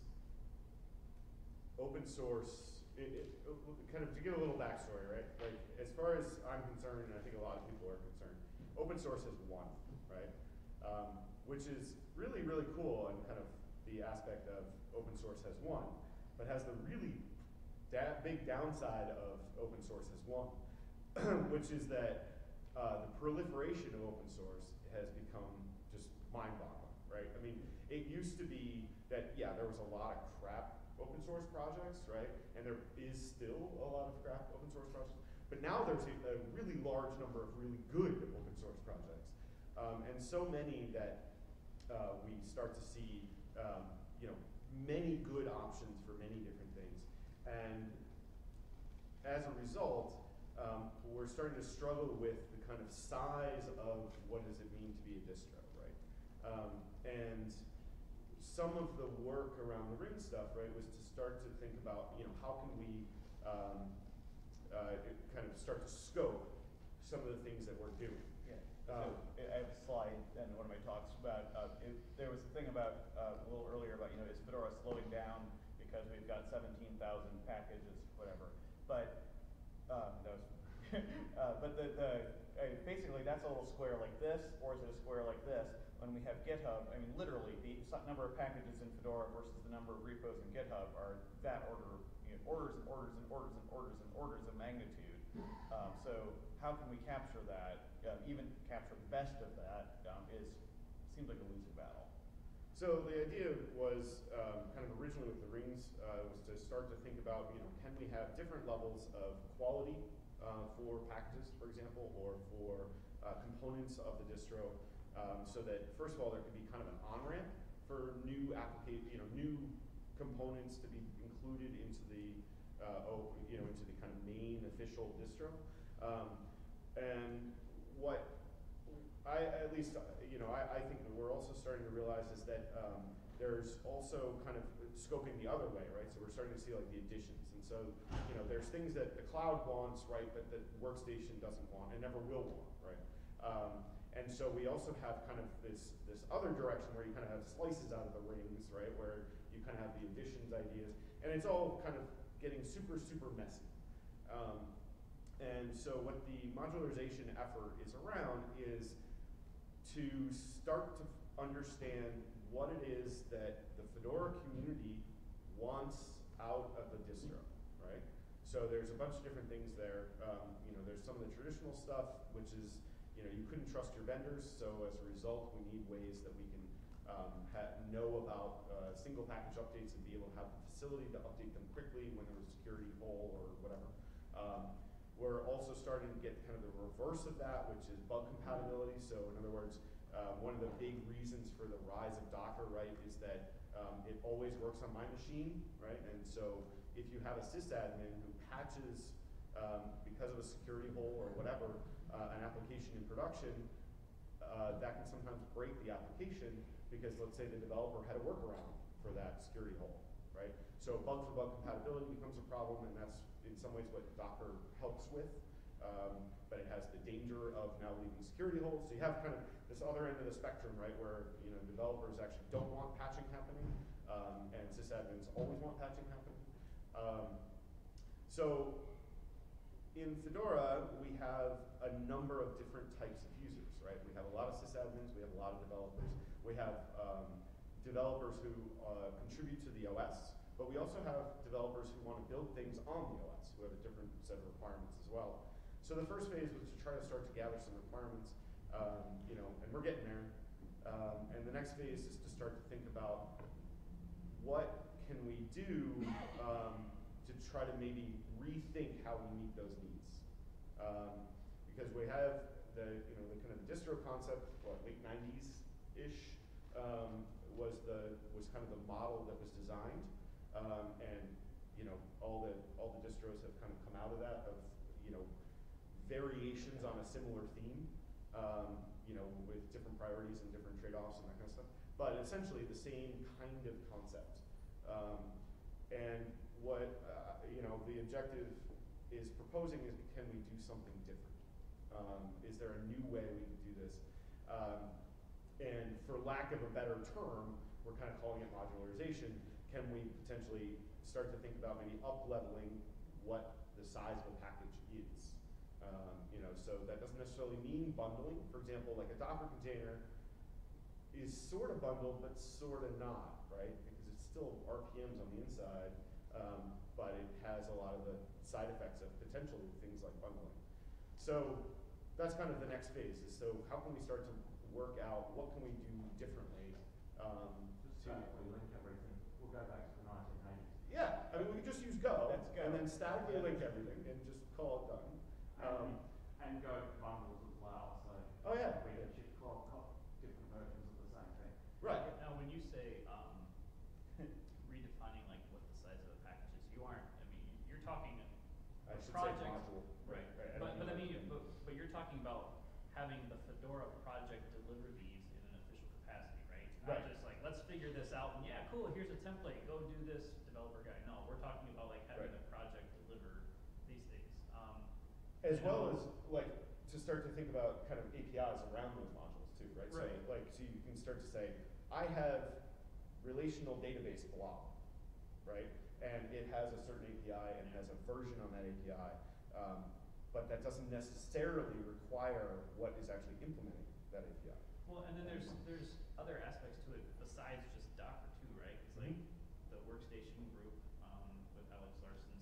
open source. It, it, it- kind of to give a little backstory, right? Like as far as I'm concerned, and I think a lot of people are concerned, open source has won, right? Um, which is really, really cool, and kind of the aspect of open source has won, but has the really da- big downside of open source has won, which is that uh, the proliferation of open source has become just mind-boggling, right? I mean, it used to be that, yeah, there was a lot of crap open source projects, right? And there is still a lot of crap open source projects, but now there's a, a really large number of really good open source projects. Um, and so many that uh, we start to see, um, you know, many good options for many different things. And as a result, um, we're starting to struggle with the kind of size of what does it mean to be a distro, right? Um, and some of the work around the ring stuff, right, was to start to think about, you know, how can we um, uh, kind of start to scope some of the things that we're doing. Yeah. Um, So I have a slide in one of my talks about, uh, it, there was a thing about, uh, a little earlier about, you know, is Fedora slowing down because we've got seventeen thousand packages, whatever. But, um, that was, uh, but the, the, uh, basically that's a little square like this, or is it a square like this? When we have GitHub, I mean, literally, the s- number of packages in Fedora versus the number of repos in GitHub are that order, you know, at orders and orders and orders and orders and orders of magnitude. Um, so how can we capture that, uh, even capture the best of that, um, is, seems like a losing battle. So the idea was, um, kind of originally with the rings, uh, was to start to think about, you know, can we have different levels of quality uh, for packages, for example, or for uh, components of the distro, um, so that first of all there could be kind of an on-ramp for new applicate, you know, new components to be included into the, uh, oh, you know, into the kind of main official distro. Um, and what I, at least, you know, I, I think that we're also starting to realize is that um, there's also kind of scoping the other way, right? So we're starting to see like the additions. And so, you know, there's things that the cloud wants, right, but that workstation doesn't want and never will want, right? Um, and so we also have kind of this, this other direction where you kind of have slices out of the rings, right, where you kind of have the additions ideas. And it's all kind of getting super, super messy. Um, and so what the modularization effort is around is to start to understand what it is that the Fedora community wants out of the distro, right? So there's a bunch of different things there. Um, you know, there's some of the traditional stuff, which is, you know, you couldn't trust your vendors, so as a result, we need ways that we can um, know about uh, single package updates and be able to have the facility to update them quickly when there's a security hole or whatever. Um, We're also starting to get kind of the reverse of that, which is bug compatibility. So in other words, uh, one of the big reasons for the rise of Docker, right, is that um, it always works on my machine, right? And so if you have a sysadmin who patches, um, because of a security hole or whatever, uh, an application in production, uh, that can sometimes break the application because let's say the developer had a workaround for that security hole, right? So bug for bug compatibility becomes a problem, and that's in some ways what Docker helps with, um, but it has the danger of now leaving security holes. So you have kind of this other end of the spectrum, right, where you know developers actually don't want patching happening, um, and sysadmins always want patching happening. Um, so in Fedora, we have a number of different types of users, right? We have a lot of sysadmins, we have a lot of developers, we have um, developers who uh, contribute to the O S, but we also have developers who want to build things on the O S, who have a different set of requirements as well. So the first phase was to try to start to gather some requirements, um, you know, and we're getting there. Um, and the next phase is to start to think about what can we do um, to try to maybe rethink how we meet those needs. Um, because we have the, you know, the kind of distro concept, what, late nineties-ish, um, was the was kind of the model that was designed. Um, and you know, all the all the distros have kind of come out of that, of you know, variations on a similar theme, um, you know, with different priorities and different trade-offs and that kind of stuff. But essentially the same kind of concept. Um, and what uh, you know, the objective is proposing is, can we do something different? Um, is there a new way we could do this? Um, and for lack of a better term, we're kind of calling it modularization. Can we potentially start to think about maybe up-leveling what the size of a package is? Um, you know, so that doesn't necessarily mean bundling. For example, like a Docker container is sort of bundled, but sort of not, right? Because it's still R P Ms on the inside, um, but it has a lot of the side effects of potentially things like bundling. So that's kind of the next phase, is so how can we start to work out what can we do differently um, Just statically link everything. We'll go back to the nineteen nineties. Yeah, I mean, we could just use Go, That's Go. and then statically link everything and just call it done. Um, and go bundles as well. So oh yeah. we can ship call, call different versions of the same thing. Right. Now, when you say um, redefining like what the size of the package is, you aren't. I mean, you're talking I a should project, say module. right? Right. I But don't but I know. mean, but, but you're talking about having the Fedora project deliver these in an official capacity, right? Not Right. just like let's figure this out and yeah, cool. Here's a template. Go do this, developer guy. No, we're talking about like having Right. the project deliver these things. Um, As and- well as like to start to think about kind of A P Is around those modules too, right? Right. So like so you can start to say, I have relational database blob, right? And it has a certain A P I and has a version on that A P I, um, but that doesn't necessarily require what is actually implementing that A P I. Well, and then there's there's other aspects to it besides just Docker too, right? It's like Mhm. the workstation group um, with Alex Larson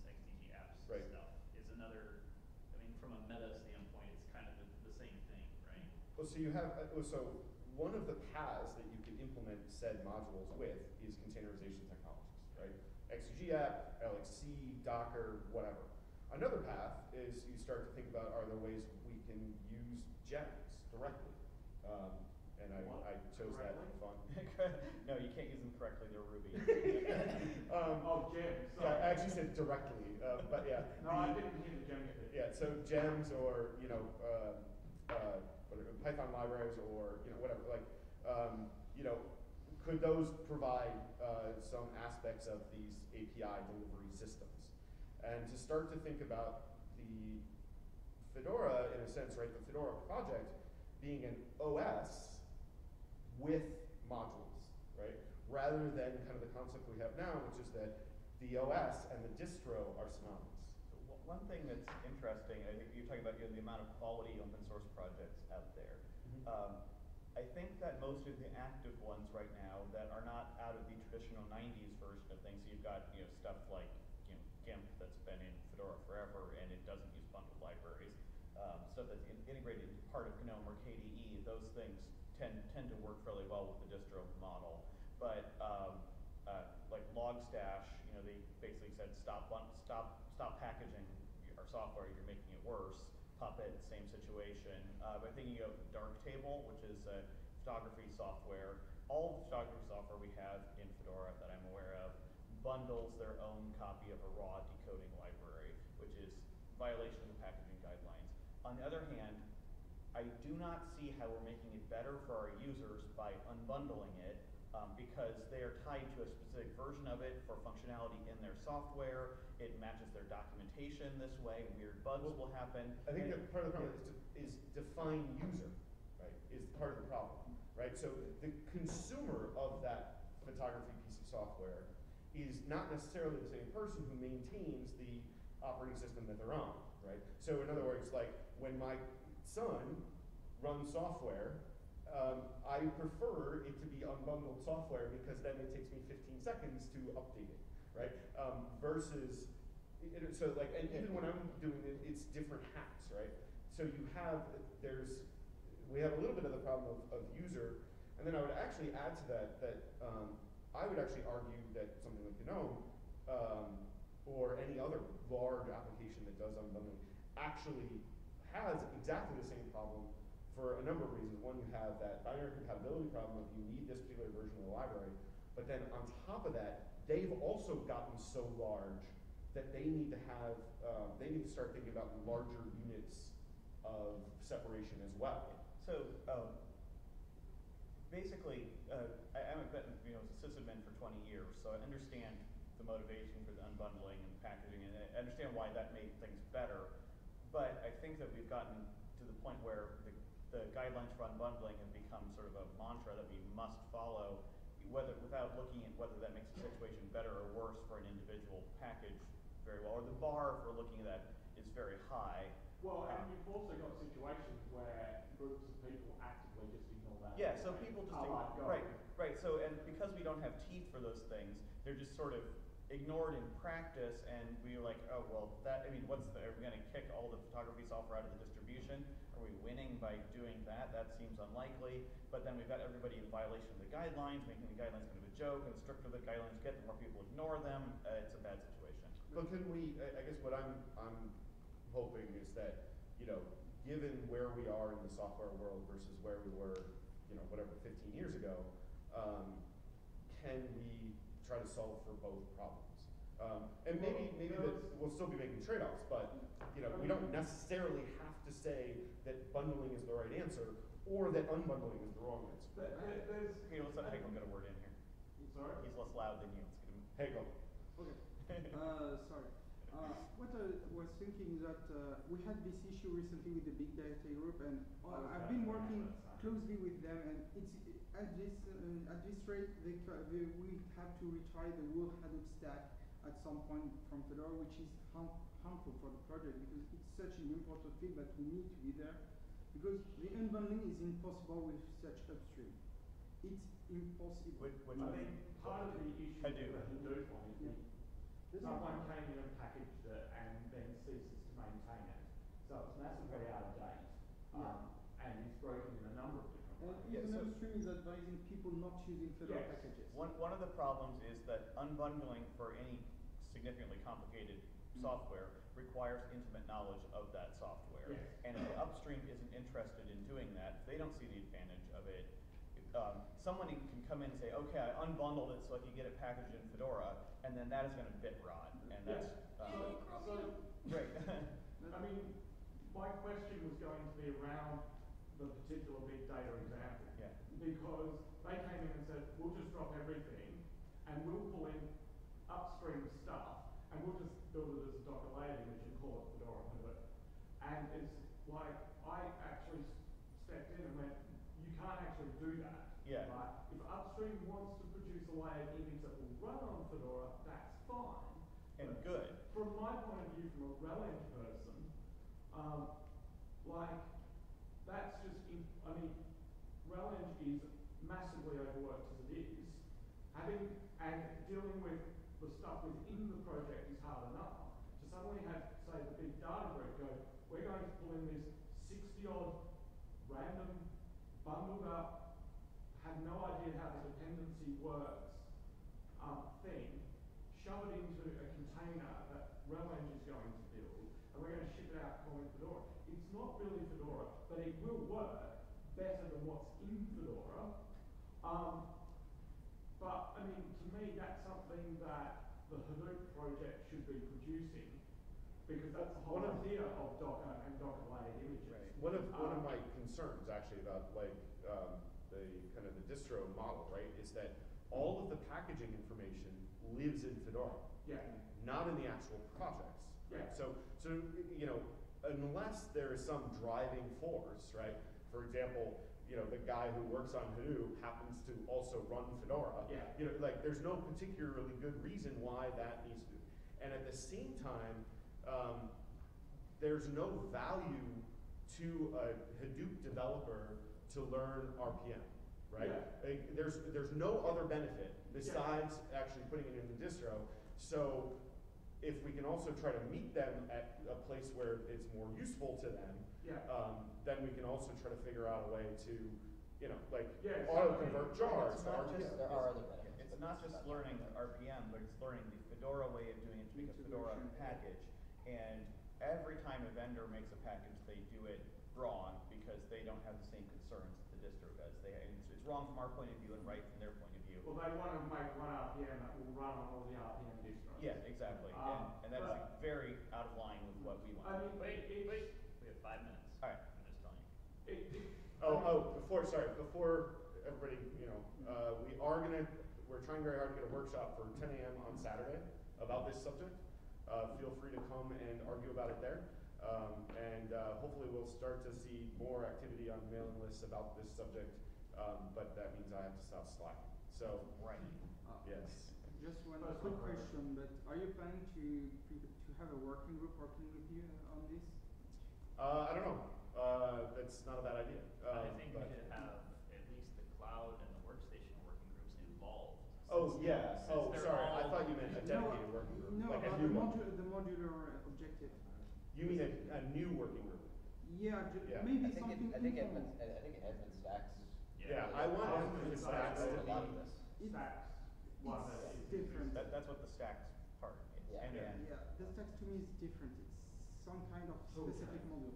Well, so you have, uh, so one of the paths that you can implement said modules with is containerization technologies, right? X C G app, L X C, Docker, whatever. Another path is you start to think about, are there ways we can use gems directly? Um, and I, What? I chose that for fun. No, you can't use them correctly, they're Ruby. um, Oh, gems, Yeah, sorry. I actually said directly, uh, but yeah. No, I the- didn't hear the gems bit. Yeah, so gems or, you know, uh, uh, what are- Python libraries or, you know, whatever, like, um, you know, could those provide uh, some aspects of these A P I delivery systems? And to start to think about the Fedora, in a sense, right, the Fedora project being an O S with modules, right? Rather than kind of the concept we have now, which is that the O S and the distro are synonymous. So w- one thing that's interesting, I think you're talking about, you know, the amount of quality open source projects out there. Mhm. Um, I think that most of the active ones right now that are not out of the traditional nineties version of things, so you've got, you know, stuff like, you know, GIMP that's been in Fedora forever and it doesn't use bundled libraries. Um, stuff that's in integrated into part of GNOME or K D E, those things tend tend to work fairly well with the distro model. But um, uh, like Logstash, you know, they basically said stop bun stop stop packaging our software, you're making it worse. Puppet, same situation. Uh, but thinking of Darktable, which is a photography software, all the photography software we have in Fedora that I'm aware of bundles their own copy of a raw decoding library, which is violation of the packaging guidelines. On the other hand, I do not see how we're making it better for our users by unbundling it, um, because they are tied to a specific version of it for functionality in their software. It matches their documentation this way. Weird bugs will happen. I think and that part of the problem is, to, is define user, right, is part of the problem, right? So the consumer of that photography piece of software is not necessarily the same person who maintains the operating system that they're on, right? So in other words, like when my son runs software, um, I prefer it to be unbundled software because then it takes me fifteen seconds to update it, right? Um, versus, it, so like, and even when I'm doing it, it's different hats, right? So you have, there's, we have a little bit of the problem of, of user, and then I would actually add to that, that um, I would actually argue that something like GNOME, um, or any other large application that does unbundling, actually has exactly the same problem for a number of reasons. One, you have that binary compatibility problem of you need this particular version of the library, but then on top of that, they've also gotten so large that they need to have, um, they need to start thinking about larger units of separation as well. So um, basically, uh, I, I'm a bit, you know, as a sysadmin for twenty years, so I understand the motivation for the unbundling and packaging, and I understand why that made things better. But I think that we've gotten to the point where the, the guidelines for unbundling have become sort of a mantra that we must follow, whether without looking at whether that makes the situation better or worse for an individual package very well, or the bar for looking at that is very high. Well, and you've also got situations where groups of people actively just ignore that. Yeah, so anyway. people just I like ign- going. right, right. So and because we don't have teeth for those things, they're just sort of ignored in practice, and we're like, oh well, that. I mean, what's the? Are we going to kick all the photography software out of the distribution? Are we winning by doing that? That seems unlikely. But then we've got everybody in violation of the guidelines, making the guidelines kind of a joke. And the stricter the guidelines get, the more people ignore them. Uh, it's a bad situation. But can we, I, I guess what I'm, I'm hoping is that, you know, given where we are in the software world versus where we were, you know, whatever, fifteen years ago, um, can we try to solve for both problems? Um, and maybe, maybe that we'll still be making trade-offs, but, you know, we don't necessarily have to say that bundling is the right answer or that unbundling is the wrong answer. There, there, there's, Okay, let's let Hegel get a word in here. sorry? He's less loud than you. Let's get him. Hegel. Okay. Uh, sorry. Uh, what I was thinking is that uh, we had this issue recently with the big data group, and uh, Oh, I've okay. been working Yeah, that's fine. closely with them, and it's at this uh, at this rate they, ca- they we have to retry the whole Hadoop stack at some point from Fedora, which is harm, harmful for the project because it's such an important field that we need to be there, because the unbundling is impossible with such upstream. It's impossible. Which, which I one? mean, part of the issue Hadoop. with the Hadoop one is Yeah. that someone came in and packaged it and then ceases to maintain it. So it's massively out of date. Um, and it's broken in a number of different And ways. even Yeah, so- upstream is advising people not using Fedora Yes. packages. One, one of the problems is that unbundling for any significantly complicated software requires intimate knowledge of that software. Yes. And if the upstream isn't interested in doing that, if they don't see the advantage of it, um, someone can come in and say, okay, I unbundled it so I can get it packaged in Fedora, and then that is going to bit rot, and that's Yeah. um, So, great. I mean, my question was going to be around the particular big data example. Yeah. Because they came in and said, we'll just drop everything and we'll pull in upstream stuff and we'll just build it as a Docker layer image and call it Fedora Convert. And it's like, I actually stepped in and went, you can't actually do that. Yeah. Right? If upstream wants to produce a layered image that will run on Fedora, that's fine. And But good. From my point of view, from a RelEng person, um, like, that's just, in, I mean, RelEng is massively overworked as it is. Having, and dealing with the stuff within the project is hard enough. To suddenly have, say, the big data group go, we're going to pull in this sixty odd random, bundled up, have no idea how the dependency works, um, thing, shove it into a container that RelEng is going to build, and we're going to ship it out calling Fedora. It's not really Fedora, but it will work better than what's in Fedora. Um, but, I mean, to me, that's something that the Hadoop project should be producing, because that's the whole One of- idea of Docker and Docker layered images. Right. One of, one of Um, my concerns actually about like, um, the kind of the distro model, right, is that all of the packaging information lives in Fedora, Yeah. not in the actual projects. Right? Yeah. So, so, you know, unless there is some driving force, right, for example, you know, the guy who works on Hadoop happens to also run Fedora, Yeah. you know, like there's no particularly good reason why that needs to, and at the same time, um, there's no value to a Hadoop developer to learn R P M, right? Yeah. Like, there's, there's no other benefit besides actually putting it in the distro. So if we can also try to meet them at a place where it's more useful to them, Yeah. um, then we can also try to figure out a way to, you know, like Yeah, auto so- convert jars It's to not R P M. just, There are other benefits, it's but not it's just not- learning R P M, but it's learning the Fedora way of doing it to make a Fedora Integration. package. And every time a vendor makes a package, they do it wrong because they don't have the same concerns that the distro does. They, it's, it's wrong from our point of view and right from their point of view. Well, they want to make one R P M that will run on all the R P M distros. Yeah, exactly. Um, and, and that's but- like very out of line with what we want. I mean, Wait, it's, wait, we have five minutes. All right. I'm just telling you. It, it, Oh, oh, before, sorry, before everybody, you know, uh, we are gonna, we're trying very hard to get a workshop for ten A M on Saturday about this subject. Uh, feel free to come and argue about it there. Um, and uh, hopefully we'll start to see more activity on mailing lists about this subject, um, but that means I have to stop slacking. So, Right. Uh, yes. Just one First quick one, Robert. question, but are you planning to, to have a working group working with you on this? Uh, I don't know. Uh, that's not a bad idea. I Um, think we but- should have at least the cloud and the workstation working groups involved. Oh, since- yeah. since Oh, they're sorry. I all- thought you meant a dedicated working group. No, like a about new the, one. modu- the modular objective. You mean a, a new working group? Yeah, ju- Yeah. maybe I think something it, I think informal. Edmund, I I think Edmund Stacks. Yeah, I want I was Edmund gonna and say, Stacks I to would a lot of be. this. It's- stacks. one it's that is- different. That, that's what the stacks part is. Yeah. And, Yeah. and Yeah, the text to me is different. It's some kind of So- specific module.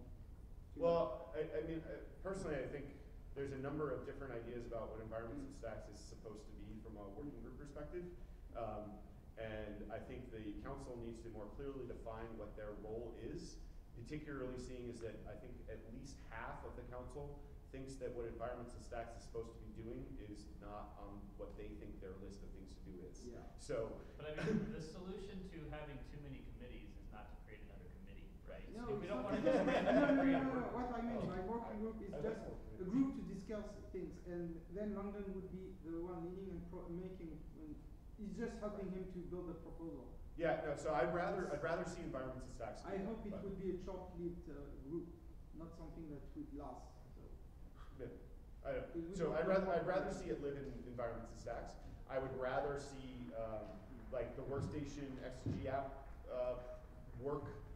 Well, I, I mean, uh, personally, I think there's a number of different ideas about what environments and stacks is supposed to be from a working group perspective. Um, and I think the council needs to more clearly define what their role is, particularly seeing is that I think at least half of the council thinks that what environments and stacks is supposed to be doing is not on what they think their list of things to do is. Yeah. So, But I mean, the solution to having too many committees is not to create another committee, right? No, So we it's don't not- want to just no, create no, another no, create no, a no, work what I mean Oh. by working group is I like just working a groups. group to discuss things, and then London would be the one leading and pro- making, and it's just helping him to build a proposal. yeah, no, so I'd rather, I'd rather see environments and stacks. do I that, hope it but- would be a short-lived uh, group, not something that would last, so. Yeah. I don't, It would so be I'd rather, I'd very rather see it live in environments and stacks. I would rather see, um, like the workstation X G app, uh, work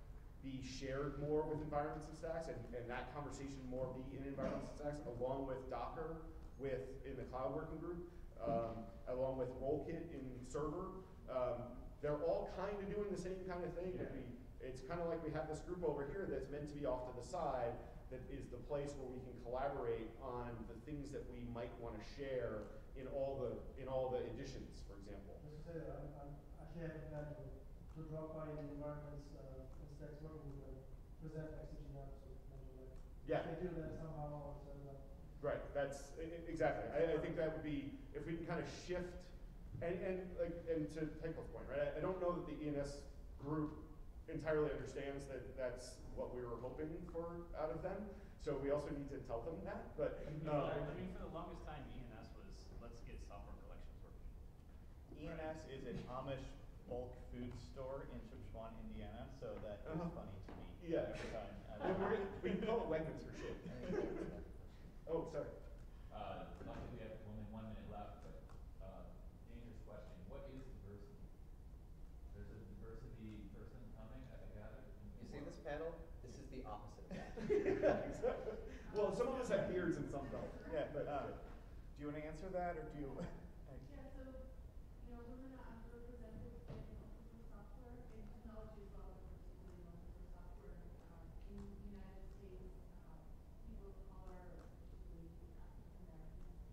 be shared more with environments and stacks, and, and that conversation more be in environments and stacks, along with Docker, with in the cloud working group, um, along with RollKit in server. Um, they're all kind of doing the same kind of thing, but we, it's kind of like we have this group over here that's meant to be off to the side, that is the place where we can collaborate on the things that we might want to share in all the in all the editions, for example. As I said, I'm, I'm actually having planned to, to drop by the environments uh, and stacks working with and present messaging apps or potential like Yeah. they do that somehow or so that. Right. That's I, I- exactly. I, I think that would be if we can kind of shift, and and like and to Heiko's point, right? I, I don't know that the E N S group entirely understands that that's what we were hoping for out of them. So we also need to tell them that. But um, I mean, for the longest time, E N S was let's get software collections working. E N S is an Amish bulk food store in Chippewa, Indiana, so that is Uh-huh. funny to me. Yeah. Every time. I- and we're gonna, we can call it Wegmans for shit. Oh, sorry. Uh, luckily we have only one minute left, but, uh, dangerous question. What is diversity? There's a diversity person coming, I gather? You see this panel? This is the opposite of that. Yeah, exactly. Well, some of us have beards and some don't. Yeah, But, uh, do you want to answer that, or do you? Yeah, so, you know, women are underrepresented in open source software, in technology as well, but particularly in open source software. Um, in the United States, uh, people of color, particularly African Americans,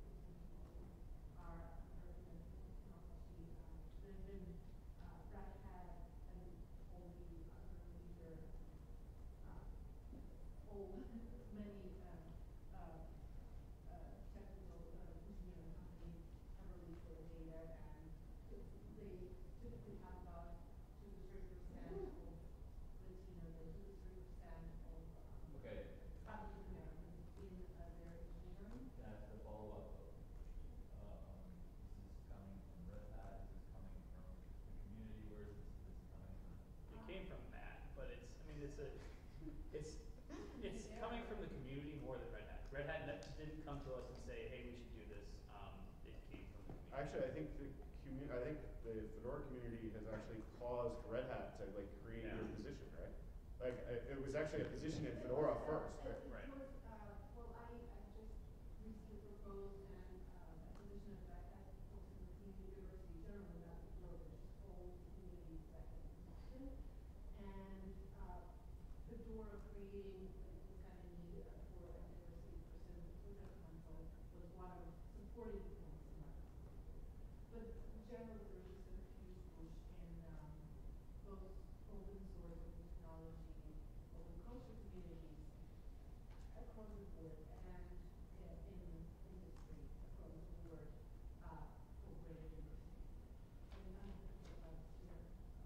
are underrepresented in technology. Um, there's been, uh, Red Hat and only other major, uh, old, many, um, uh, uh, technical uh, engineering companies have released their data, and they typically have about two to three percent of Latinos and two to three percent of um, Okay, African Americans in uh, their engineering. can I ask a follow-up? Um, this is coming from Red Hat, this is coming from the community, where is this, this coming from? It came from Matt, but it's I mean it's a it's it's coming from the community more than Red Hat. Red Hat ne- didn't come to us and say, hey, we should do this. Um, it came from the community. Actually, I think the commu- I think the Fedora community has actually caused Red Hat to like create Yeah. your position, right? Like I- it was actually a position in Fedora first, right? It Right. was, uh, well, I, I just recently proposed and, um, a position of Red Hat folks in the community diversity generally, not the group, which is full community executive position. And, uh, Fedora creating like, this kind of need uh, for a diversity person within a council was one of supporting points in my proposal. But generally, there was just a huge push in, um, both open source, open technology, open culture communities across the board and uh, in industry across the board, uh, for greater diversity. And I'm thinking about here.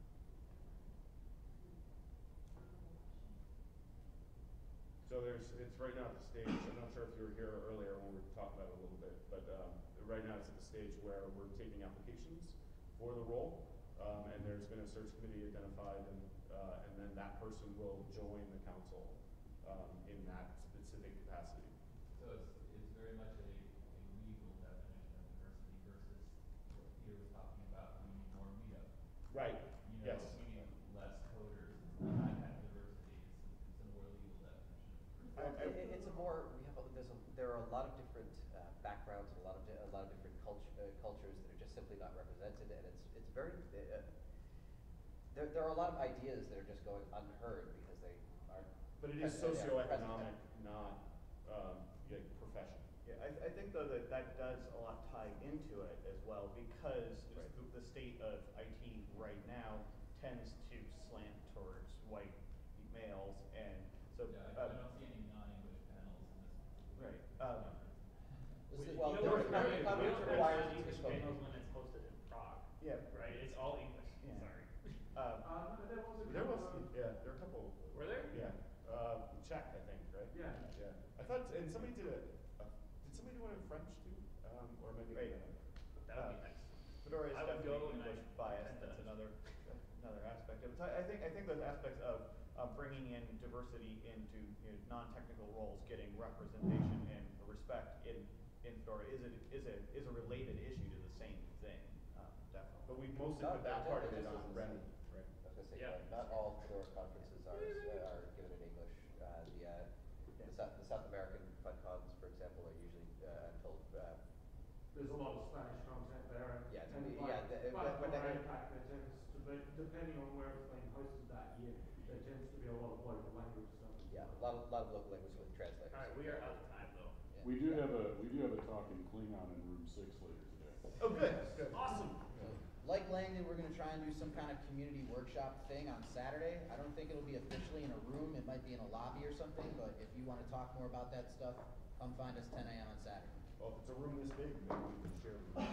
So there's, it's right now at the stage, I'm not sure if you were here earlier when we were talking about it a little bit, but um, right now it's at the stage where we're taking applications for the role, um, and there's been a search committee identified, and, uh, and then that person will join the council um, in that specific capacity. So it's, it's very much a, a legal definition of diversity versus what Peter was talking about, we need more meetup. Right, You know, yes. we need less coders, it's not that kind of diversity, it's, it's a more legal definition of diversity. I- I- It, it- it's a more, we have, a, there's a, there are a lot of different uh, backgrounds, and a lot of, di- a lot of different culture, uh, cultures that are just simply not represented, and it's, it's very, uh, there, there are a lot of ideas that are just going unheard because they aren't. But it is present- they aren't present. socioeconomic, not um, like profession. Yeah, I, I think though that that does a lot tie into it as well, because Right. the, the state of I T right now tends to slant towards white males, and so. Yeah, uh, I, I don't see any non-English panels in this particular. Right, um, This We- is- you well, know, there we're are very- coverage we don't have requires non it to be English spoken. panels when it's hosted in Prague. Yeah. Right. It's all English. Yeah. Sorry. uh, Uh, no, there was a There was, couple of- yeah, there are a couple. Were there? Yeah, uh, Czech, I think, right? Yeah. Yeah. I thought, and somebody did a, a did somebody do one in French too? Um, or maybe. Right. That would be Uh, nice. Fedora is I would go definitely and I- English biased. That's another another aspect of it. So I I think I think those aspects of uh, bringing in diversity into you know, non-technical roles, getting representation and respect in in Fedora is a is a is a related issue to the same thing. Um, definitely. But we mostly No, put that it part of just it on isn't Remy, seen. right? Uh, was gonna say, Yeah. uh, not all Fedora conferences are, uh, are given in English. Uh, the, uh, the South, the South American FunCons, for example, are usually, uh, I'm told, uh, There's a lot of Spanish content there, and, Yeah, it's- and yeah, like, the- like when for they- APAC, there tends to be, depending on where it's being hosted that year, there tends to be a lot of local language stuff. as yeah, a well. lot of, lot of local language with translators. Alright, we are out of time though. Yeah. We do Yeah. have a, we do have a talk in Klingon in room six later today. Oh, good, good. Awesome. So, like Langdon, we're gonna try and do some kind of community workshop thing on Saturday. I don't think it'll be officially in a room, it might be in a lobby or something, but if you wanna talk more about that stuff, come find us ten A M on Saturday. Well, if it's a room this big, maybe we can share.